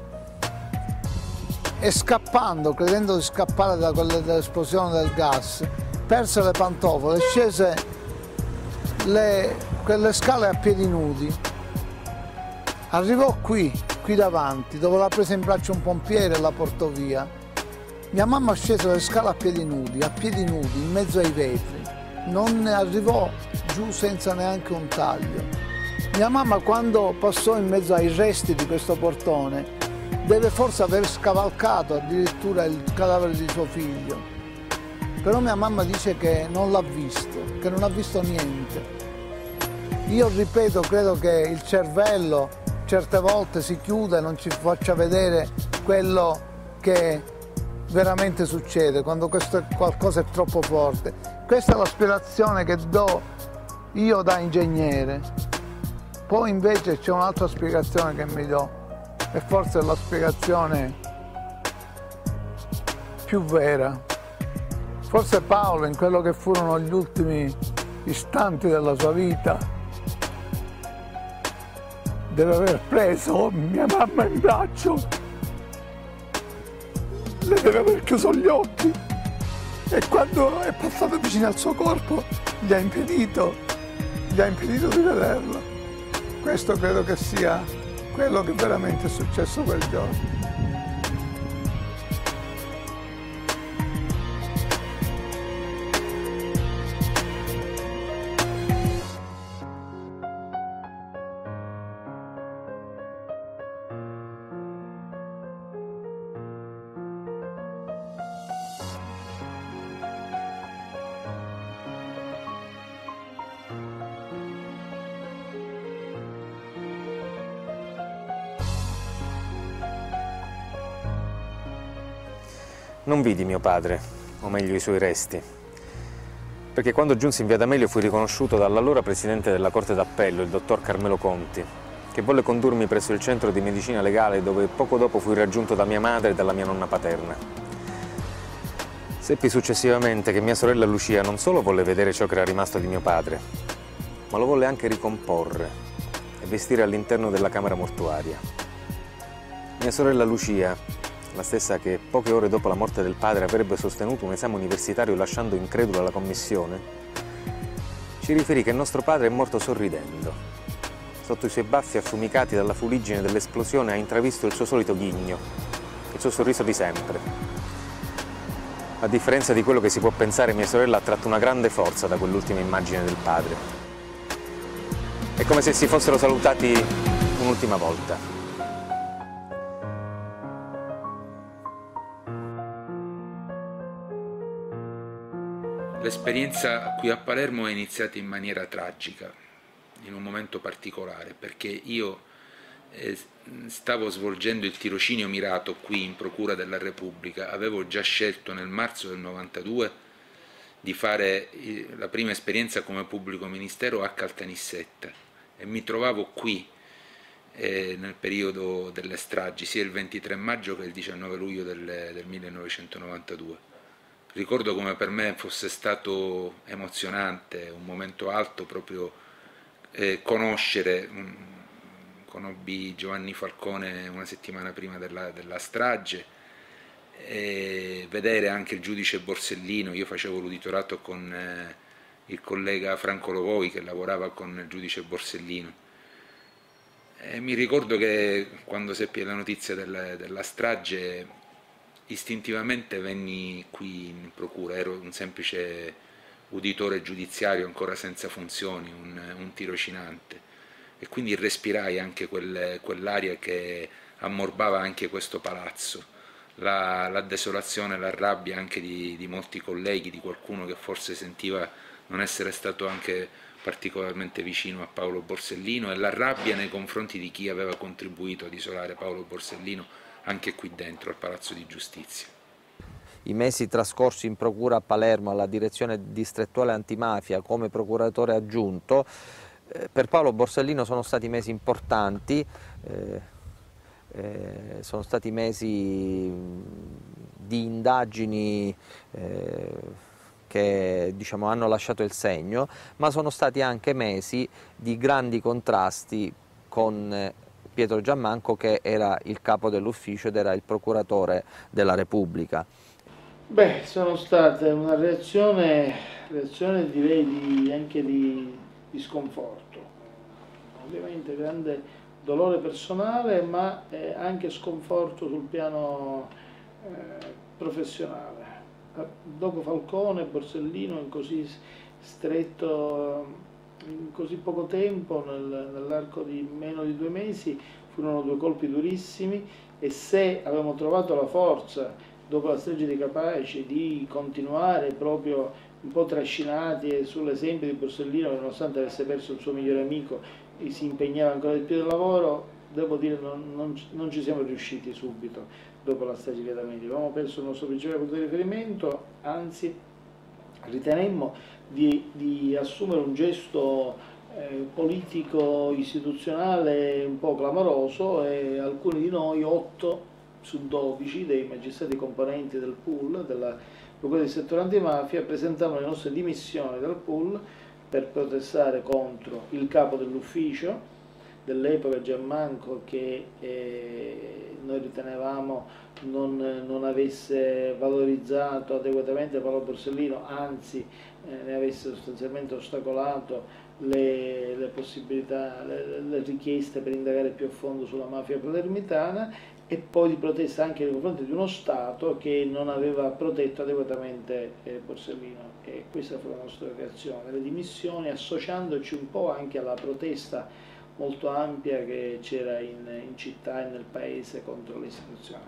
e scappando, credendo di scappare da quell'esplosione del gas, perse le pantofole, scese le, quelle scale a piedi nudi, arrivò qui, qui davanti, dove l'ha presa in braccio un pompiere e la portò via. Mia mamma scese le scale a piedi nudi, a piedi nudi, in mezzo ai vetri, non ne arrivò giù senza neanche un taglio. Mia mamma, quando passò in mezzo ai resti di questo portone, deve forse aver scavalcato addirittura il cadavere di suo figlio. Però mia mamma dice che non l'ha visto, che non ha visto niente. Io ripeto, credo che il cervello certe volte si chiuda e non ci faccia vedere quello che veramente succede, quando questo è qualcosa è troppo forte. Questa è la spiegazione che do io da ingegnere. Poi invece c'è un'altra spiegazione che mi do, e forse è la spiegazione più vera. Forse Paolo, in quello che furono gli ultimi istanti della sua vita, deve aver preso mia mamma in braccio, le deve aver chiuso gli occhi e quando è passato vicino al suo corpo gli ha impedito, gli ha impedito di vederla. Questo credo che sia quello che veramente è successo quel giorno. Non vidi mio padre, o meglio i suoi resti, perché quando giunsi in via D'Amelio fui riconosciuto dall'allora presidente della Corte d'Appello, il dottor Carmelo Conti, che volle condurmi presso il centro di medicina legale dove poco dopo fui raggiunto da mia madre e dalla mia nonna paterna. Seppi successivamente che mia sorella Lucia non solo volle vedere ciò che era rimasto di mio padre, ma lo volle anche ricomporre e vestire all'interno della camera mortuaria. Mia sorella Lucia, la stessa che poche ore dopo la morte del padre avrebbe sostenuto un esame universitario lasciando incredula la commissione, ci riferì che il nostro padre è morto sorridendo. Sotto i suoi baffi affumicati dalla fuliggine dell'esplosione ha intravisto il suo solito ghigno, il suo sorriso di sempre. A differenza di quello che si può pensare, mia sorella ha tratto una grande forza da quell'ultima immagine del padre. È come se si fossero salutati un'ultima volta. L'esperienza qui a Palermo è iniziata in maniera tragica, in un momento particolare, perché io eh, stavo svolgendo il tirocinio mirato qui in Procura della Repubblica, avevo già scelto nel marzo del novantadue di fare la prima esperienza come pubblico ministero a Caltanissetta e mi trovavo qui eh, nel periodo delle stragi, sia il ventitré maggio che il diciannove luglio del, del millenovecentonovantadue. Ricordo come per me fosse stato emozionante, un momento alto proprio eh, conoscere, um, conobbi Giovanni Falcone una settimana prima della, della strage, e vedere anche il giudice Borsellino. Io facevo l'uditorato con eh, il collega Franco Lovoi che lavorava con il giudice Borsellino. E mi ricordo che quando seppi la notizia della, della strage istintivamente venni qui in procura, ero un semplice uditore giudiziario ancora senza funzioni, un, un tirocinante, e quindi respirai anche quel, quell'aria che ammorbava anche questo palazzo, la, la desolazione, la rabbia anche di, di molti colleghi, di qualcuno che forse sentiva non essere stato anche particolarmente vicino a Paolo Borsellino, e la rabbia nei confronti di chi aveva contribuito ad isolare Paolo Borsellino anche qui dentro al Palazzo di Giustizia. I mesi trascorsi in procura a Palermo alla direzione distrettuale antimafia come procuratore aggiunto eh, per Paolo Borsellino sono stati mesi importanti, eh, eh, sono stati mesi di indagini eh, che diciamo, hanno lasciato il segno, ma sono stati anche mesi di grandi contrasti con Pietro Giammanco, che era il capo dell'ufficio ed era il procuratore della Repubblica. Beh, sono state una reazione, reazione direi di, anche di, di sconforto, ovviamente grande dolore personale, ma eh, anche sconforto sul piano eh, professionale. Dopo Falcone, Borsellino in così stretto, in così poco tempo, nel, nell'arco di meno di due mesi, furono due colpi durissimi, e se avevamo trovato la forza dopo la strage di Capaci di continuare proprio un po' trascinati sull'esempio di Borsellino, che nonostante avesse perso il suo migliore amico si impegnava ancora di più nel lavoro, devo dire non, non, non ci siamo riusciti subito dopo la strage di Via D'Amelio. Avevamo perso il nostro principale punto di riferimento, anzi ritenemmo di, di assumere un gesto eh, politico istituzionale un po' clamoroso, e alcuni di noi, otto su dodici dei magistrati componenti del pool, della Procura di settore antimafia, presentavano le nostre dimissioni dal pool per protestare contro il capo dell'ufficio dell'epoca, Giammanco, che eh, noi ritenevamo non, non avesse valorizzato adeguatamente Paolo Borsellino, anzi eh, ne avesse sostanzialmente ostacolato le, le possibilità, le, le richieste per indagare più a fondo sulla mafia palermitana, e poi di protesta anche nei confronti di uno Stato che non aveva protetto adeguatamente eh, Borsellino. E questa fu la nostra reazione, le dimissioni, associandoci un po' anche alla protesta molto ampia che c'era in, in città e nel paese contro le istituzioni.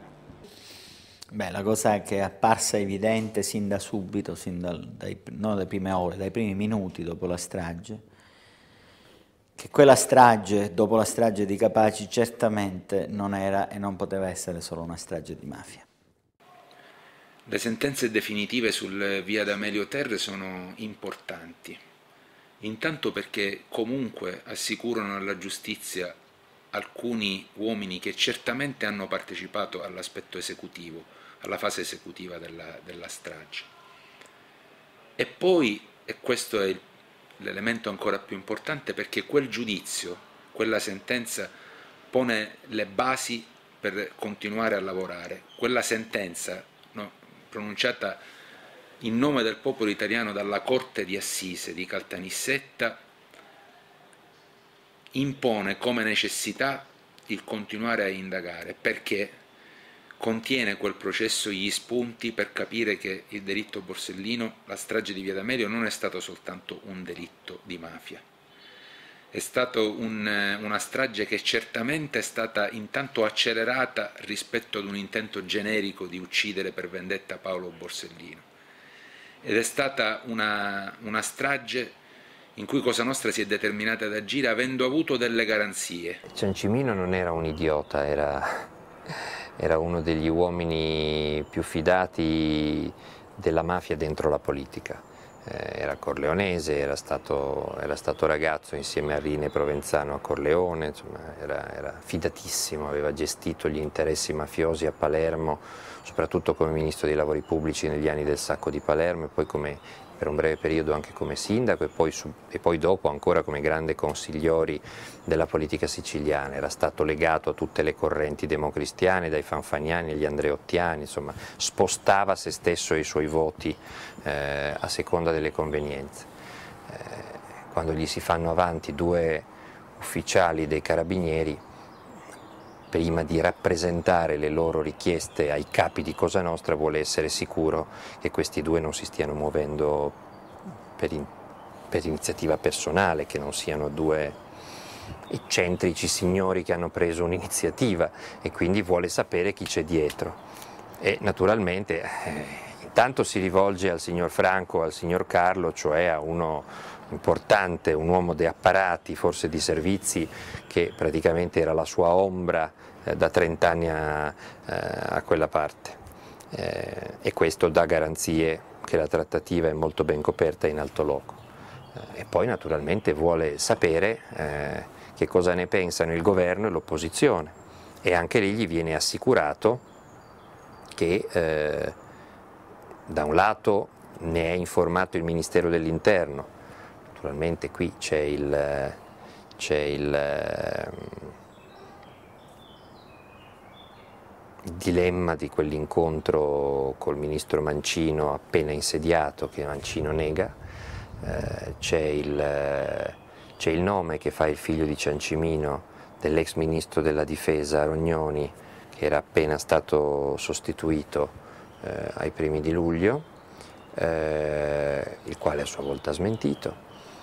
Beh, la cosa che è apparsa evidente sin da subito, sin dal, dai, non dalle prime ore, dai primi minuti dopo la strage, che quella strage, dopo la strage di Capaci, certamente non era e non poteva essere solo una strage di mafia. Le sentenze definitive sul Via D'Amelio Terre sono importanti, intanto perché comunque assicurano alla giustizia alcuni uomini che certamente hanno partecipato all'aspetto esecutivo, alla fase esecutiva della, della strage. E poi, e questo è l'elemento ancora più importante, perché quel giudizio, quella sentenza pone le basi per continuare a lavorare. Quella sentenza, no, pronunciata in nome del popolo italiano dalla Corte di Assise di Caltanissetta, impone come necessità il continuare a indagare, perché contiene quel processo gli spunti per capire che il delitto Borsellino, la strage di Via D'Amelio, non è stato soltanto un delitto di mafia. È stata un, una strage che certamente è stata intanto accelerata rispetto ad un intento generico di uccidere per vendetta Paolo Borsellino. Ed è stata una, una strage in cui Cosa Nostra si è determinata ad agire avendo avuto delle garanzie. Ciancimino non era un idiota, era... era uno degli uomini più fidati della mafia dentro la politica. Eh, era corleonese, era stato, era stato ragazzo insieme a Rine Provenzano a Corleone, insomma, era, era fidatissimo, aveva gestito gli interessi mafiosi a Palermo, soprattutto come ministro dei lavori pubblici negli anni del sacco di Palermo, e poi come, per un breve periodo anche come sindaco, e poi, su, e poi dopo ancora come grande consigliori della politica siciliana. Era stato legato a tutte le correnti democristiane, dai Fanfaniani agli Andreottiani, insomma spostava se stesso e i suoi voti eh, a seconda delle convenienze. Eh, quando gli si fanno avanti due ufficiali dei Carabinieri, prima di rappresentare le loro richieste ai capi di Cosa Nostra, vuole essere sicuro che questi due non si stiano muovendo per, in, per iniziativa personale, che non siano due eccentrici signori che hanno preso un'iniziativa, e quindi vuole sapere chi c'è dietro. E naturalmente eh, intanto si rivolge al signor Franco, al signor Carlo, cioè a uno importante, un uomo di apparati, forse di servizi, che praticamente era la sua ombra eh, da trent'anni a, a quella parte, eh, e questo dà garanzie che la trattativa è molto ben coperta in alto loco. Eh, e poi naturalmente vuole sapere eh, che cosa ne pensano il governo e l'opposizione, e anche lì gli viene assicurato che eh, da un lato ne è informato il Ministero dell'Interno. Naturalmente qui c'è il, c'è il, il dilemma di quell'incontro col ministro Mancino appena insediato, che Mancino nega, eh, c'è il, c'è il nome che fa il figlio di Ciancimino dell'ex ministro della difesa Rognoni, che era appena stato sostituito eh, ai primi di luglio, eh, il quale a sua volta ha smentito.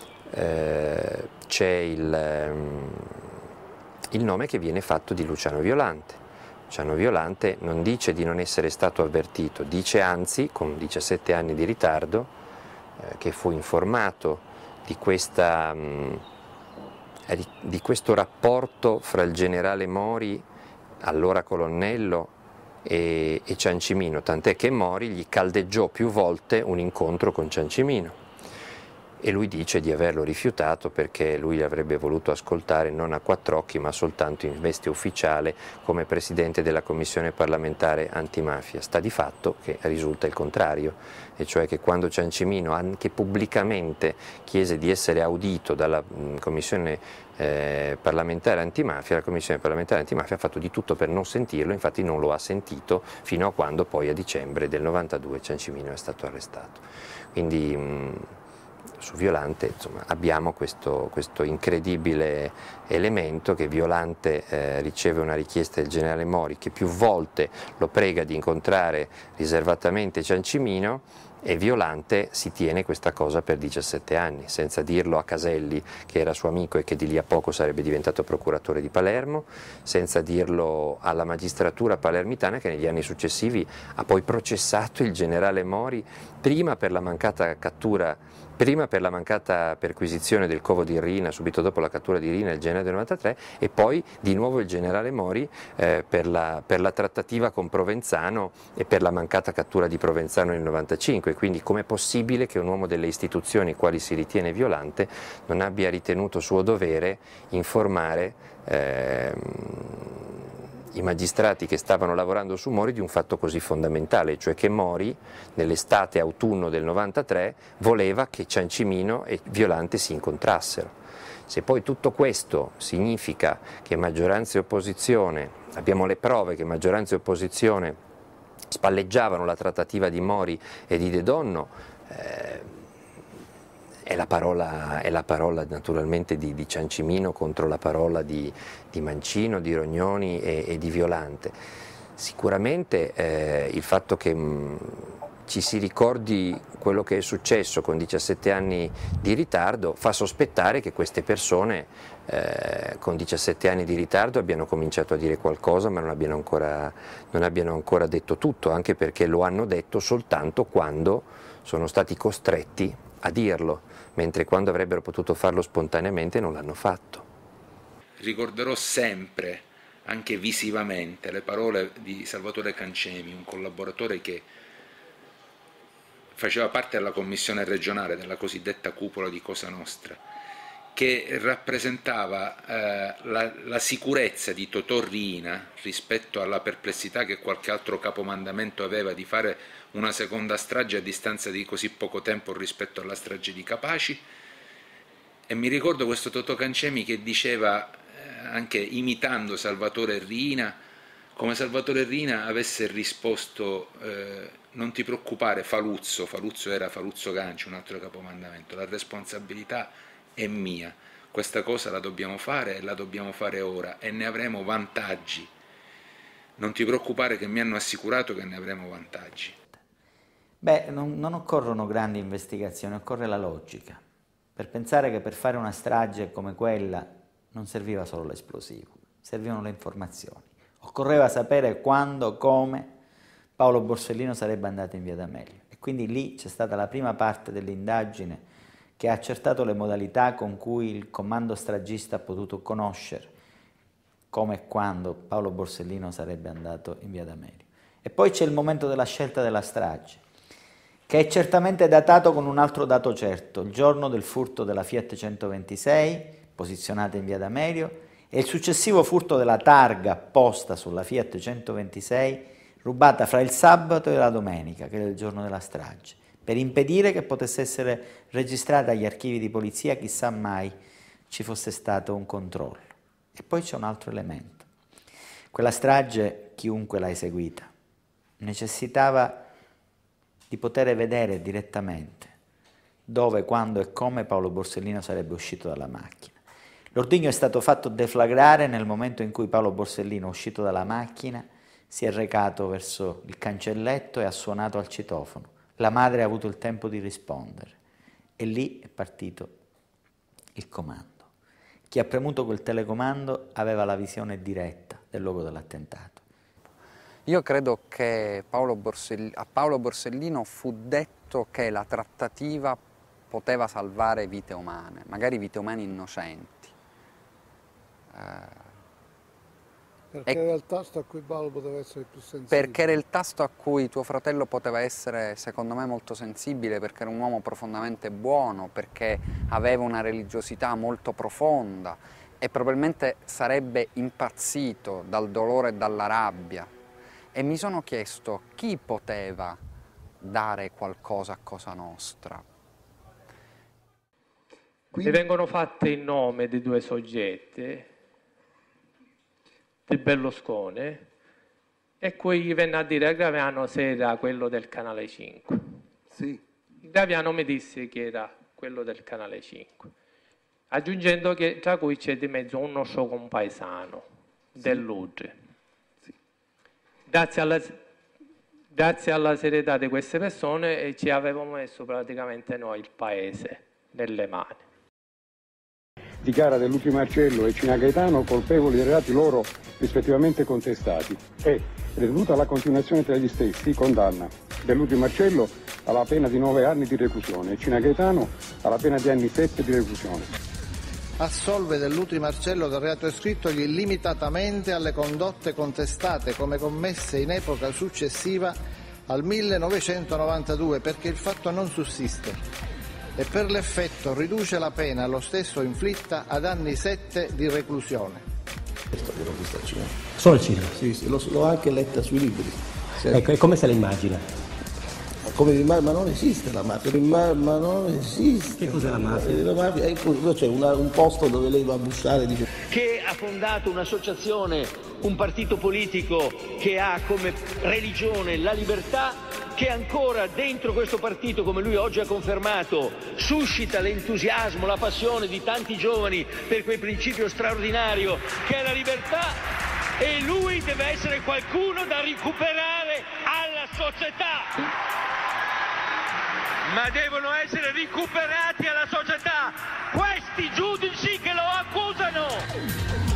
Eh, c'è il, um, il nome che viene fatto di Luciano Violante. Luciano Violante non dice di non essere stato avvertito, dice anzi, con diciassette anni di ritardo, eh, che fu informato di, questa, um, di, di questo rapporto fra il generale Mori, allora colonnello, e, e Ciancimino, tant'è che Mori gli caldeggiò più volte un incontro con Ciancimino. E lui dice di averlo rifiutato perché lui avrebbe voluto ascoltare non a quattro occhi ma soltanto in veste ufficiale come presidente della commissione parlamentare antimafia. Sta di fatto che risulta il contrario, e cioè che quando Ciancimino anche pubblicamente chiese di essere audito dalla mh, commissione eh, parlamentare antimafia, la commissione parlamentare antimafia ha fatto di tutto per non sentirlo, infatti non lo ha sentito fino a quando poi a dicembre del novantadue Ciancimino è stato arrestato. Quindi mh, su Violante insomma, abbiamo questo, questo incredibile elemento che Violante eh, riceve una richiesta del generale Mori, che più volte lo prega di incontrare riservatamente Ciancimino, e Violante si tiene questa cosa per diciassette anni, senza dirlo a Caselli, che era suo amico e che di lì a poco sarebbe diventato procuratore di Palermo, senza dirlo alla magistratura palermitana, che negli anni successivi ha poi processato il generale Mori prima per la mancata cattura, prima per la mancata perquisizione del covo di Rina, subito dopo la cattura di Rina nel gennaio del novantatré, e poi di nuovo il generale Mori eh, per, la, per la trattativa con Provenzano e per la mancata cattura di Provenzano nel novantacinque. Quindi com'è possibile che un uomo delle istituzioni, quali si ritiene Violante, non abbia ritenuto suo dovere informare eh, i magistrati che stavano lavorando su Mori di un fatto così fondamentale, cioè che Mori nell'estate autunno del novantatré voleva che Ciancimino e Violante si incontrassero. Se poi tutto questo significa che maggioranza e opposizione, abbiamo le prove che maggioranza e opposizione spalleggiavano la trattativa di Mori e di De Donno, eh, è, la parola, è la parola naturalmente di, di Ciancimino contro la parola di, di Mancino, di Rognoni e, e di Violante. Sicuramente eh, il fatto che mh, ci si ricordi quello che è successo con diciassette anni di ritardo fa sospettare che queste persone eh, con diciassette anni di ritardo abbiano cominciato a dire qualcosa, ma non abbiano ancora, non abbiano ancora detto tutto, anche perché lo hanno detto soltanto quando sono stati costretti a dirlo, mentre quando avrebbero potuto farlo spontaneamente non l'hanno fatto. Ricorderò sempre, anche visivamente, le parole di Salvatore Cancemi, un collaboratore che faceva parte della commissione regionale della cosiddetta cupola di Cosa Nostra, che rappresentava eh, la, la sicurezza di Totò Riina rispetto alla perplessità che qualche altro capomandamento aveva di fare una seconda strage a distanza di così poco tempo rispetto alla strage di Capaci. E mi ricordo questo Totò Cancemi che diceva, eh, anche imitando Salvatore Riina, come Salvatore Riina avesse risposto eh, non ti preoccupare Faluzzo, Faluzzo era Faluzzo Ganci, un altro capomandamento, la responsabilità è mia, questa cosa la dobbiamo fare e la dobbiamo fare ora e ne avremo vantaggi, non ti preoccupare che mi hanno assicurato che ne avremo vantaggi. Beh, non, non occorrono grandi investigazioni, occorre la logica, per pensare che per fare una strage come quella non serviva solo l'esplosivo, servivano le informazioni. Occorreva sapere quando, come Paolo Borsellino sarebbe andato in via D'Amelio, e quindi lì c'è stata la prima parte dell'indagine che ha accertato le modalità con cui il comando stragista ha potuto conoscere come e quando Paolo Borsellino sarebbe andato in via D'Amelio. E poi c'è il momento della scelta della strage, che è certamente datato con un altro dato certo, il giorno del furto della Fiat centoventisei, posizionata in via D'Amelio, e il successivo furto della targa posta sulla Fiat centoventisei, rubata fra il sabato e la domenica, che era il giorno della strage. per impedire che potesse essere registrata agli archivi di polizia, chissà mai ci fosse stato un controllo. E poi c'è un altro elemento. Quella strage, chiunque l'ha eseguita, necessitava di poter vedere direttamente dove, quando e come Paolo Borsellino sarebbe uscito dalla macchina. L'ordigno è stato fatto deflagrare nel momento in cui Paolo Borsellino, uscito dalla macchina, si è recato verso il cancelletto e ha suonato al citofono. La madre ha avuto il tempo di rispondere e lì è partito il comando. Chi ha premuto quel telecomando aveva la visione diretta del luogo dell'attentato. Io credo che Paolo Borsellino, a Paolo Borsellino fu detto che la trattativa poteva salvare vite umane, magari vite umane innocenti. Eh, Perché era il tasto a cui Paolo poteva essere più sensibile. Perché era il tasto a cui tuo fratello poteva essere, secondo me, molto sensibile, perché era un uomo profondamente buono, perché aveva una religiosità molto profonda e probabilmente sarebbe impazzito dal dolore e dalla rabbia. E mi sono chiesto chi poteva dare qualcosa a Cosa Nostra. Quindi vengono fatte in nome di due soggetti, di Berlusconi, e qui gli venne a dire a Graviano se era quello del Canale cinque. Sì. Graviano mi disse che era quello del Canale cinque, aggiungendo che tra cui c'è di mezzo uno suo compaesano, sì, dell'Udri. Sì. Grazie alla, grazie alla serietà di queste persone ci avevamo messo praticamente noi il paese nelle mani. Dichiara Dell'Utri Marcello e Cina Gaetano colpevoli dei reati loro rispettivamente contestati e, retenuta la continuazione tra gli stessi, condanna Dell'Utri Marcello alla pena di nove anni di reclusione e Cina Gaetano alla pena di anni sette di reclusione. Assolve Dell'Utri Marcello del reato iscrittogli limitatamente alle condotte contestate come commesse in epoca successiva al millenovecentonovantadue, perché il fatto non sussiste, e per l'effetto riduce la pena allo stesso inflitta ad anni sette di reclusione. Questo che l'ho visto al cinema. Solo al cinema? Sì, sì, l'ho, l'ho anche letta sui libri. Sì. Ecco, e come se la immagina? Come di, ma, ma non esiste la mafia, ma, ma non esiste. Che cos'è la mafia? La mafia è, c'è una, un posto dove lei va a bussare e dice... Che ha fondato un'associazione, un partito politico che ha come religione la libertà, che ancora dentro questo partito, come lui oggi ha confermato, suscita l'entusiasmo, la passione di tanti giovani per quel principio straordinario che è la libertà, e lui deve essere qualcuno da recuperare alla società. Ma devono essere recuperati alla società questi giudici che lo accusano.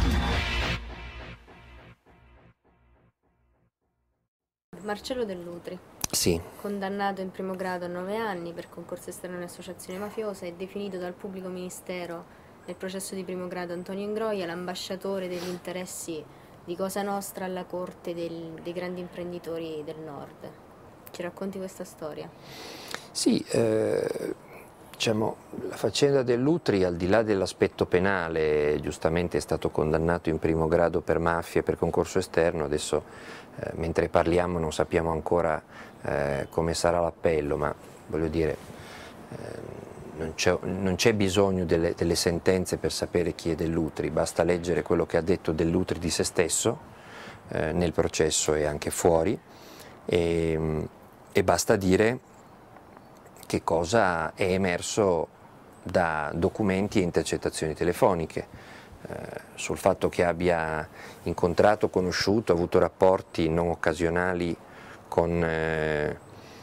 Marcello Dell'Utri. Sì. Condannato in primo grado a nove anni per concorso esterno in associazione mafiosa e definito dal pubblico ministero nel processo di primo grado Antonio Ingroia l'ambasciatore degli interessi di Cosa Nostra alla corte del, dei grandi imprenditori del nord. Ci racconti questa storia? Sì, eh, diciamo, la faccenda Dell'Utri, al di là dell'aspetto penale, giustamente è stato condannato in primo grado per mafia e per concorso esterno. Adesso eh, mentre parliamo non sappiamo ancora eh, come sarà l'appello, ma voglio dire, eh, non c'è bisogno delle, delle sentenze per sapere chi è Dell'Utri, basta leggere quello che ha detto Dell'Utri di se stesso eh, nel processo e anche fuori, e, e basta dire che cosa è emerso da documenti e intercettazioni telefoniche, eh, sul fatto che abbia incontrato, conosciuto, avuto rapporti non occasionali con eh,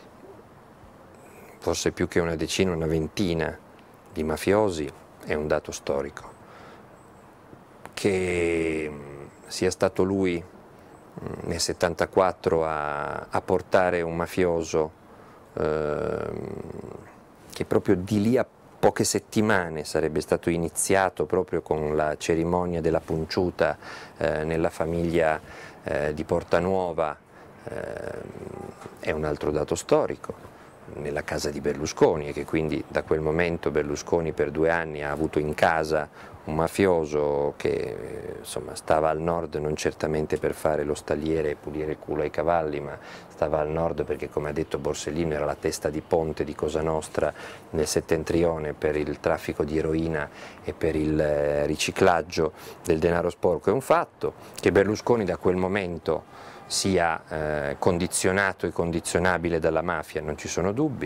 forse più che una decina, una ventina di mafiosi, è un dato storico. Che sia stato lui nel settantaquattro a, a portare un mafioso che proprio di lì a poche settimane sarebbe stato iniziato proprio con la cerimonia della punciuta eh, nella famiglia eh, di Portanuova, eh, è un altro dato storico. nella casa di Berlusconi e che quindi da quel momento Berlusconi per due anni ha avuto in casa un mafioso che insomma, stava al nord non certamente per fare lo stalliere e pulire il culo ai cavalli, ma stava al nord perché, come ha detto Borsellino, era la testa di ponte di Cosa Nostra nel settentrione per il traffico di eroina e per il riciclaggio del denaro sporco. È un fatto che Berlusconi da quel momento sia eh, condizionato e condizionabile dalla mafia, non ci sono dubbi.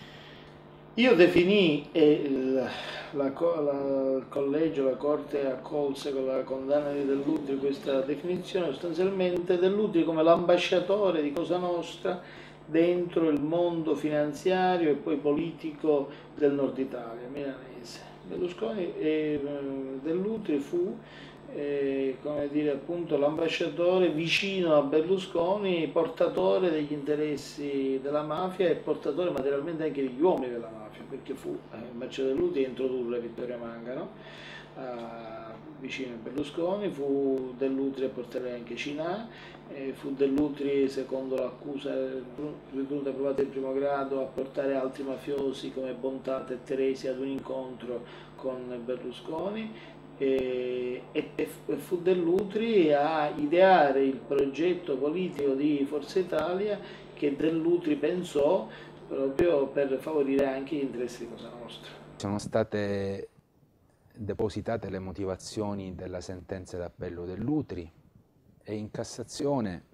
Io definii e il, la, la, il collegio, la Corte accolse con la condanna di Dell'Utri questa definizione sostanzialmente Dell'Utri come l'ambasciatore di Cosa Nostra dentro il mondo finanziario e poi politico del Nord Italia, milanese. Berlusconi e Dell'Utri fu Eh, come dire, appunto l'ambasciatore vicino a Berlusconi, portatore degli interessi della mafia e portatore materialmente anche degli uomini della mafia, perché fu eh, Marcello Dell'Utri a introdurre Vittorio Mangano eh, vicino a Berlusconi, fu Dell'Utri a portare anche Cinà, eh, fu Dell'Utri, secondo l'accusa ritenuta provata in primo grado, a portare altri mafiosi come Bontate e Teresi ad un incontro con Berlusconi. E, e fu Dell'Utri a ideare il progetto politico di Forza Italia che Dell'Utri pensò proprio per favorire anche gli interessi di Cosa Nostra. Sono state depositate le motivazioni della sentenza d'appello Dell'Utri e in Cassazione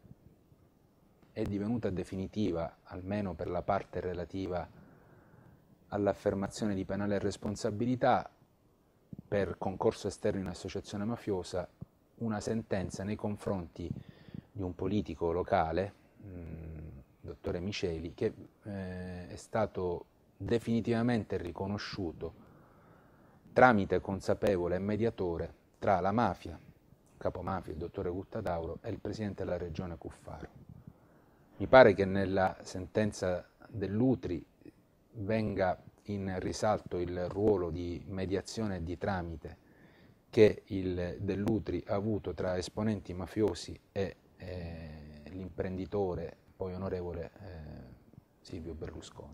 è divenuta definitiva, almeno per la parte relativa all'affermazione di penale responsabilità, per concorso esterno in associazione mafiosa, una sentenza nei confronti di un politico locale, mh, dottore Miceli, che eh, è stato definitivamente riconosciuto tramite consapevole e mediatore tra la mafia, capomafia, il dottore Guttadauro, e il presidente della regione Cuffaro. Mi pare che nella sentenza Dell'Utri venga in risalto il ruolo di mediazione e di tramite che il Dell'Utri ha avuto tra esponenti mafiosi e eh, l'imprenditore, poi onorevole eh, Silvio Berlusconi.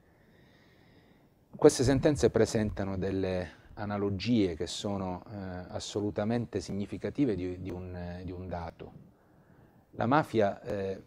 Queste sentenze presentano delle analogie che sono eh, assolutamente significative di, di, un, eh, di un dato. La mafia eh,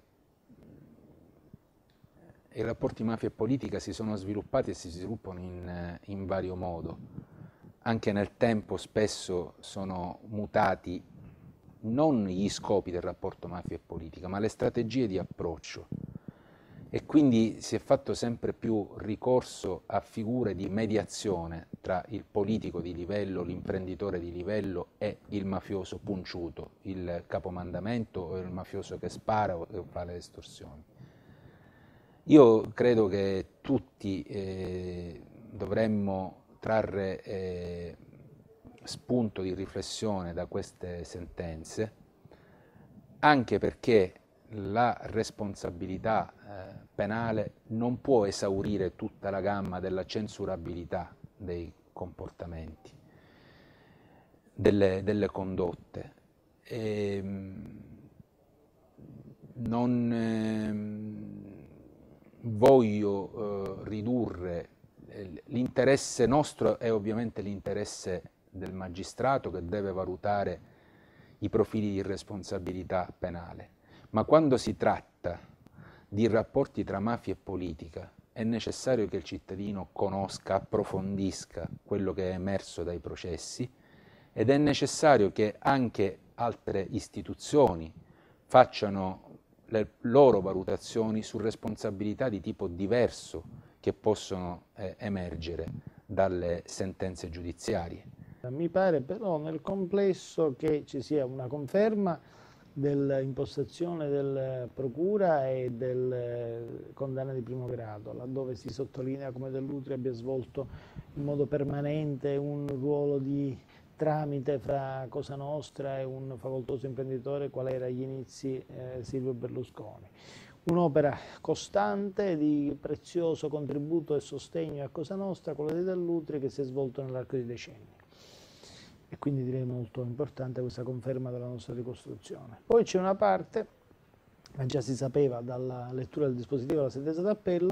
i rapporti mafia e politica si sono sviluppati e si sviluppano in, in vario modo. Anche nel tempo spesso sono mutati non gli scopi del rapporto mafia e politica, ma le strategie di approccio. E quindi si è fatto sempre più ricorso a figure di mediazione tra il politico di livello, l'imprenditore di livello e il mafioso punciuto, il capomandamento o il mafioso che spara o che fa le estorsioni. Io credo che tutti eh, dovremmo trarre eh, spunto di riflessione da queste sentenze, anche perché la responsabilità eh, penale non può esaurire tutta la gamma della censurabilità dei comportamenti, delle, delle condotte. E, non... Eh, voglio eh, ridurre eh, l'interesse nostro è ovviamente l'interesse del magistrato che deve valutare i profili di responsabilità penale, ma quando si tratta di rapporti tra mafia e politica è necessario che il cittadino conosca, approfondisca quello che è emerso dai processi ed è necessario che anche altre istituzioni facciano le loro valutazioni su responsabilità di tipo diverso che possono eh, emergere dalle sentenze giudiziarie. Mi pare però nel complesso che ci sia una conferma dell'impostazione del procura e del condanna di primo grado, laddove si sottolinea come Dell'Utri abbia svolto in modo permanente un ruolo di tramite fra Cosa Nostra e un facoltoso imprenditore qual era agli inizi eh, Silvio Berlusconi. Un'opera costante di prezioso contributo e sostegno a Cosa Nostra, quella di Dell'Utri, che si è svolto nell'arco di decenni. E quindi direi molto importante questa conferma della nostra ricostruzione. Poi c'è una parte, ma già si sapeva dalla lettura del dispositivo della sentenza d'appello,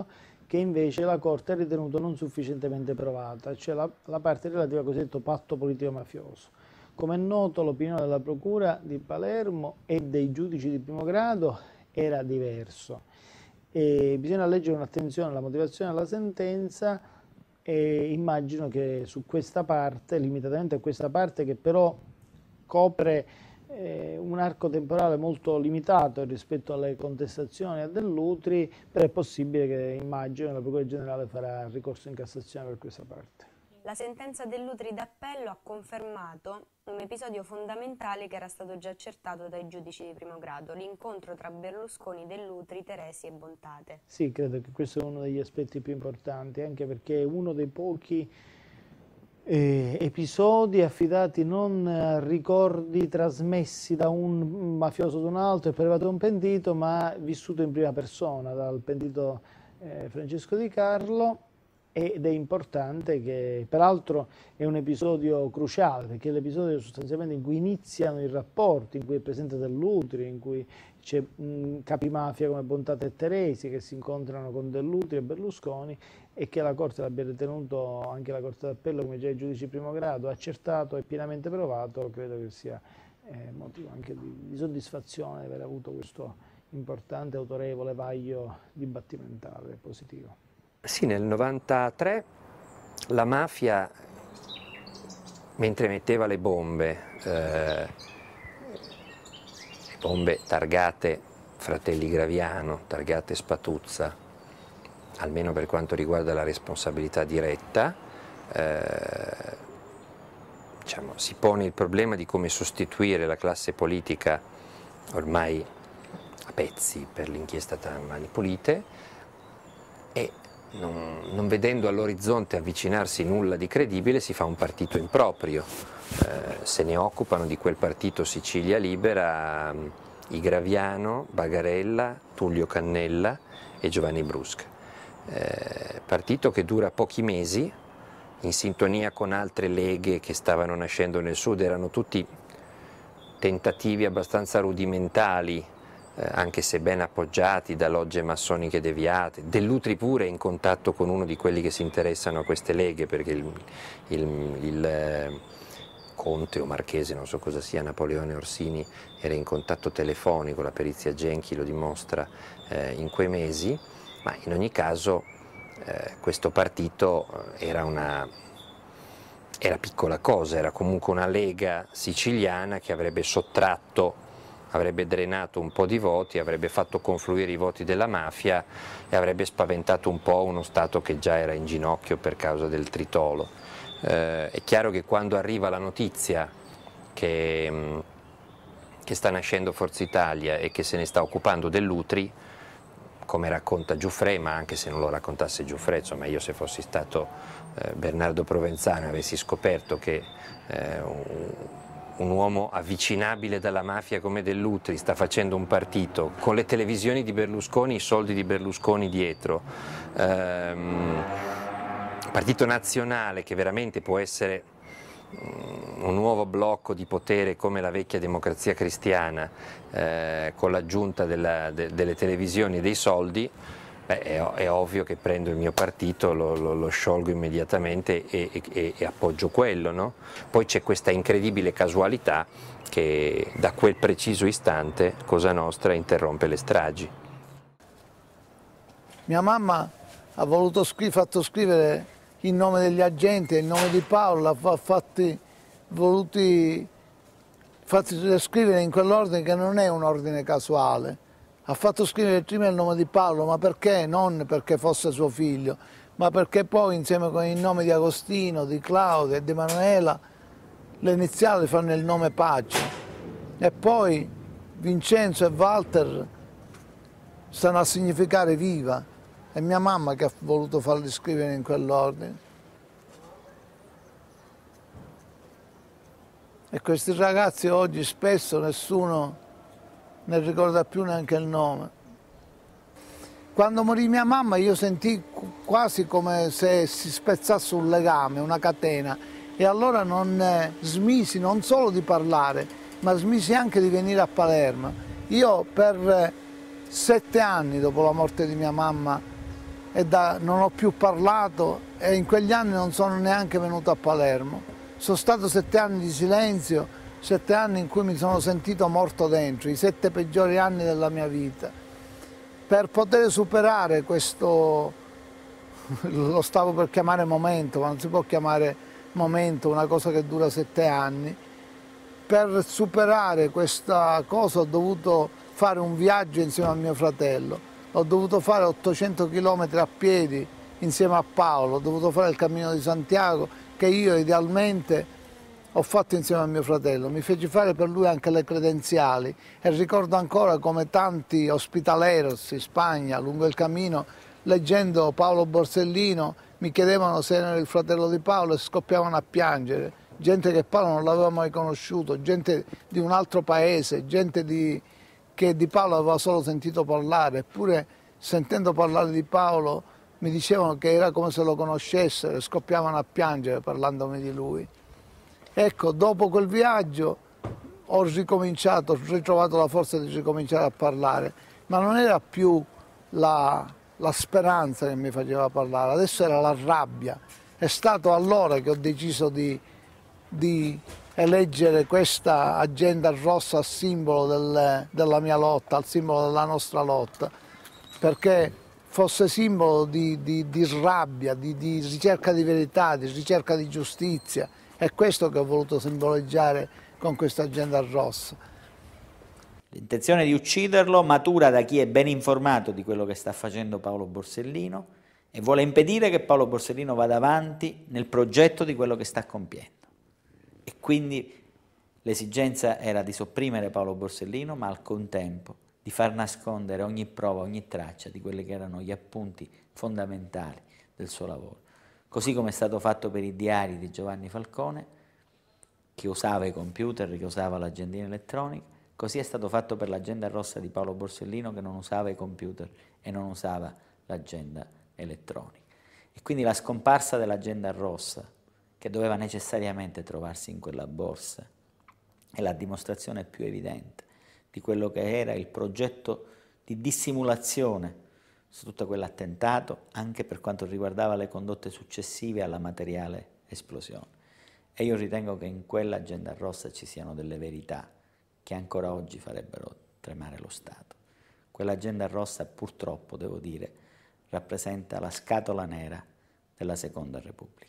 che invece la Corte ha ritenuto non sufficientemente provata, cioè la, la parte relativa al cosiddetto patto politico-mafioso. Come è noto, l'opinione della Procura di Palermo e dei giudici di primo grado era diverso. E bisogna leggere con attenzione la motivazione della sentenza e immagino che su questa parte, limitatamente a questa parte che però copre eh, un arco temporale molto limitato rispetto alle contestazioni a Dell'Utri, però è possibile che immagino che la Procura Generale farà ricorso in Cassazione per questa parte. La sentenza Dell'Utri d'appello ha confermato un episodio fondamentale che era stato già accertato dai giudici di primo grado, l'incontro tra Berlusconi, Dell'Utri, Teresi e Bontate. Sì, credo che questo è uno degli aspetti più importanti, anche perché è uno dei pochi eh, episodi affidati non a ricordi trasmessi da un mafioso ad un altro e prelevato da un pentito, ma vissuto in prima persona dal pentito eh, Francesco Di Carlo. Ed è importante che, peraltro, è un episodio cruciale, perché è l'episodio sostanzialmente in cui iniziano i rapporti, in cui è presente Dell'Utri, in cui c'è capimafia come Bontate e Teresi che si incontrano con Dell'Utri e Berlusconi, e che la Corte l'abbia ritenuto, anche la Corte d'Appello, come già i giudici di primo grado, accertato e pienamente provato, credo che sia eh, motivo anche di, di soddisfazione di aver avuto questo importante, autorevole vaglio dibattimentale positivo. Sì, nel novantatré la mafia, mentre metteva le bombe, eh, le bombe targate Fratelli Graviano, targate Spatuzza, almeno per quanto riguarda la responsabilità diretta, eh, diciamo, si pone il problema di come sostituire la classe politica ormai a pezzi per l'inchiesta Mani Pulite e Non, non vedendo all'orizzonte avvicinarsi nulla di credibile, si fa un partito improprio. Eh, se ne occupano di quel partito Sicilia Libera i Graviano, Bagarella, Tullio Cannella e Giovanni Brusca. Eh, partito che dura pochi mesi, in sintonia con altre leghe che stavano nascendo nel sud, erano tutti tentativi abbastanza rudimentali, Eh, anche se ben appoggiati da logge massoniche deviate. Dell'Utri pure è in contatto con uno di quelli che si interessano a queste leghe, perché il, il, il eh, conte o marchese, non so cosa sia, Napoleone Orsini, era in contatto telefonico, la perizia Genchi lo dimostra eh, in quei mesi, ma in ogni caso eh, questo partito era una era piccola cosa, era comunque una lega siciliana che avrebbe sottratto, avrebbe drenato un po' di voti, avrebbe fatto confluire i voti della mafia e avrebbe spaventato un po' uno Stato che già era in ginocchio per causa del tritolo. Eh, è chiaro che quando arriva la notizia che, che sta nascendo Forza Italia e che se ne sta occupando Dell'Utri, come racconta Giuffre, ma anche se non lo raccontasse Giuffre, insomma io se fossi stato eh, Bernardo Provenzano e avessi scoperto che eh, un, un uomo avvicinabile dalla mafia come Dell'Utri sta facendo un partito con le televisioni di Berlusconi, i soldi di Berlusconi dietro, ehm, partito nazionale che veramente può essere un nuovo blocco di potere come la vecchia Democrazia Cristiana, eh, con l'aggiunta della, de, delle televisioni e dei soldi, beh, è, è ovvio che prendo il mio partito, lo, lo, lo sciolgo immediatamente e, e, e appoggio quello, no? Poi c'è questa incredibile casualità che da quel preciso istante Cosa Nostra interrompe le stragi. Mia mamma ha voluto scri- fatto scrivere il nome degli agenti e il nome di Paolo, ha fatti, voluti fatti scrivere in quell'ordine che non è un ordine casuale. Ha fatto scrivere prima il nome di Paolo, ma perché? Non perché fosse suo figlio, ma perché poi insieme con il nome di Agostino, di Claudia e di Emanuela, le iniziali fanno il nome Pace. E poi Vincenzo e Walter stanno a significare viva. È mia mamma che ha voluto farli scrivere in quell'ordine. E questi ragazzi oggi spesso nessuno ne ricorda più neanche il nome. Quando morì mia mamma io sentii quasi come se si spezzasse un legame, una catena, e allora non smisi non solo di parlare, ma smisi anche di venire a Palermo. Io per sette anni dopo la morte di mia mamma e da, non ho più parlato e in quegli anni non sono neanche venuto a Palermo. Sono stato sette anni di silenzio, sette anni in cui mi sono sentito morto dentro, i sette peggiori anni della mia vita. Per poter superare questo, lo stavo per chiamare momento, ma non si può chiamare momento una cosa che dura sette anni, per superare questa cosa ho dovuto fare un viaggio insieme a mio fratello. Ho dovuto fare ottocento chilometri a piedi insieme a Paolo, ho dovuto fare il Cammino di Santiago che io idealmente ho fatto insieme a mio fratello. Mi feci fare per lui anche le credenziali e ricordo ancora come tanti ospitaleros in Spagna lungo il cammino, leggendo Paolo Borsellino, mi chiedevano se ero il fratello di Paolo e scoppiavano a piangere. Gente che Paolo non l'aveva mai conosciuto, gente di un altro paese, gente di... che di Paolo aveva solo sentito parlare, eppure sentendo parlare di Paolo mi dicevano che era come se lo conoscessero e scoppiavano a piangere parlandomi di lui. Ecco, dopo quel viaggio ho ricominciato, ho ritrovato la forza di ricominciare a parlare, ma non era più la, la speranza che mi faceva parlare, adesso era la rabbia. È stato allora che ho deciso di, di eleggere questa agenda rossa a simbolo del, della mia lotta, al simbolo della nostra lotta, perché fosse simbolo di, di, di rabbia, di, di ricerca di verità, di ricerca di giustizia. È questo che ho voluto simboleggiare con questa agenda rossa. L'intenzione di ucciderlo matura da chi è ben informato di quello che sta facendo Paolo Borsellino e vuole impedire che Paolo Borsellino vada avanti nel progetto di quello che sta compiendo. E quindi l'esigenza era di sopprimere Paolo Borsellino, ma al contempo di far nascondere ogni prova, ogni traccia di quelli che erano gli appunti fondamentali del suo lavoro. Così come è stato fatto per i diari di Giovanni Falcone, che usava i computer, che usava l'agendina elettronica, così è stato fatto per l'agenda rossa di Paolo Borsellino, che non usava i computer e non usava l'agenda elettronica. E quindi la scomparsa dell'agenda rossa, che doveva necessariamente trovarsi in quella borsa, è la dimostrazione più evidente di quello che era il progetto di dissimulazione su tutto quell'attentato, anche per quanto riguardava le condotte successive alla materiale esplosione. E io ritengo che in quell'agenda rossa ci siano delle verità che ancora oggi farebbero tremare lo Stato. Quell'agenda rossa, purtroppo, devo dire, rappresenta la scatola nera della Seconda Repubblica.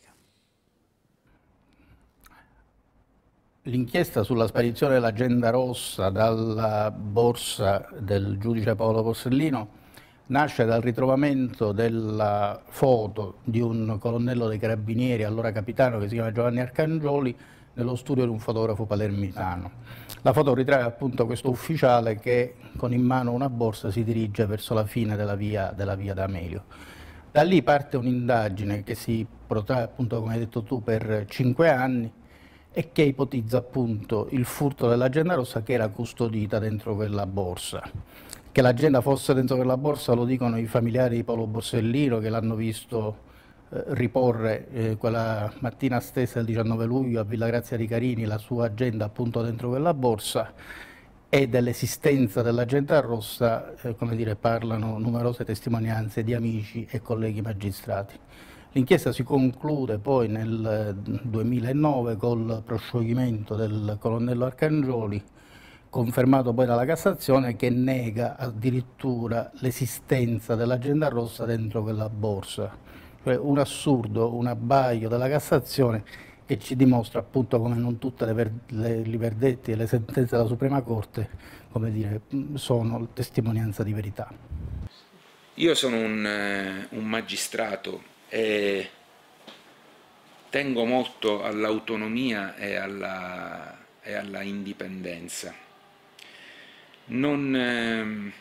L'inchiesta sulla sparizione dell'agenda rossa dalla borsa del giudice Paolo Borsellino nasce dal ritrovamento della foto di un colonnello dei carabinieri, allora capitano, che si chiama Giovanni Arcangioli, nello studio di un fotografo palermitano. La foto ritrae appunto questo ufficiale che con in mano una borsa si dirige verso la fine della via, della via D'Amelio. Da lì parte un'indagine che si protrae, appunto, come hai detto tu, per cinque anni, e che ipotizza appunto il furto dell'agenda rossa che era custodita dentro quella borsa. Che l'agenda fosse dentro quella borsa lo dicono i familiari di Paolo Borsellino, che l'hanno visto eh, riporre eh, quella mattina stessa, il diciannove luglio, a Villa Grazia di Carini, la sua agenda appunto dentro quella borsa, e dell'esistenza dell'agenda rossa, eh, come dire, parlano numerose testimonianze di amici e colleghi magistrati. L'inchiesta si conclude poi nel duemilanove col proscioglimento del colonnello Arcangioli, confermato poi dalla Cassazione, che nega addirittura l'esistenza dell'agenda rossa dentro quella borsa. Cioè un assurdo, un abbaglio della Cassazione che ci dimostra appunto come non tutte le, ver le, i verdetti e le sentenze della Suprema Corte, come dire, sono testimonianza di verità. Io sono un, eh, un magistrato e tengo molto all'autonomia e alla, e alla indipendenza. Non, eh,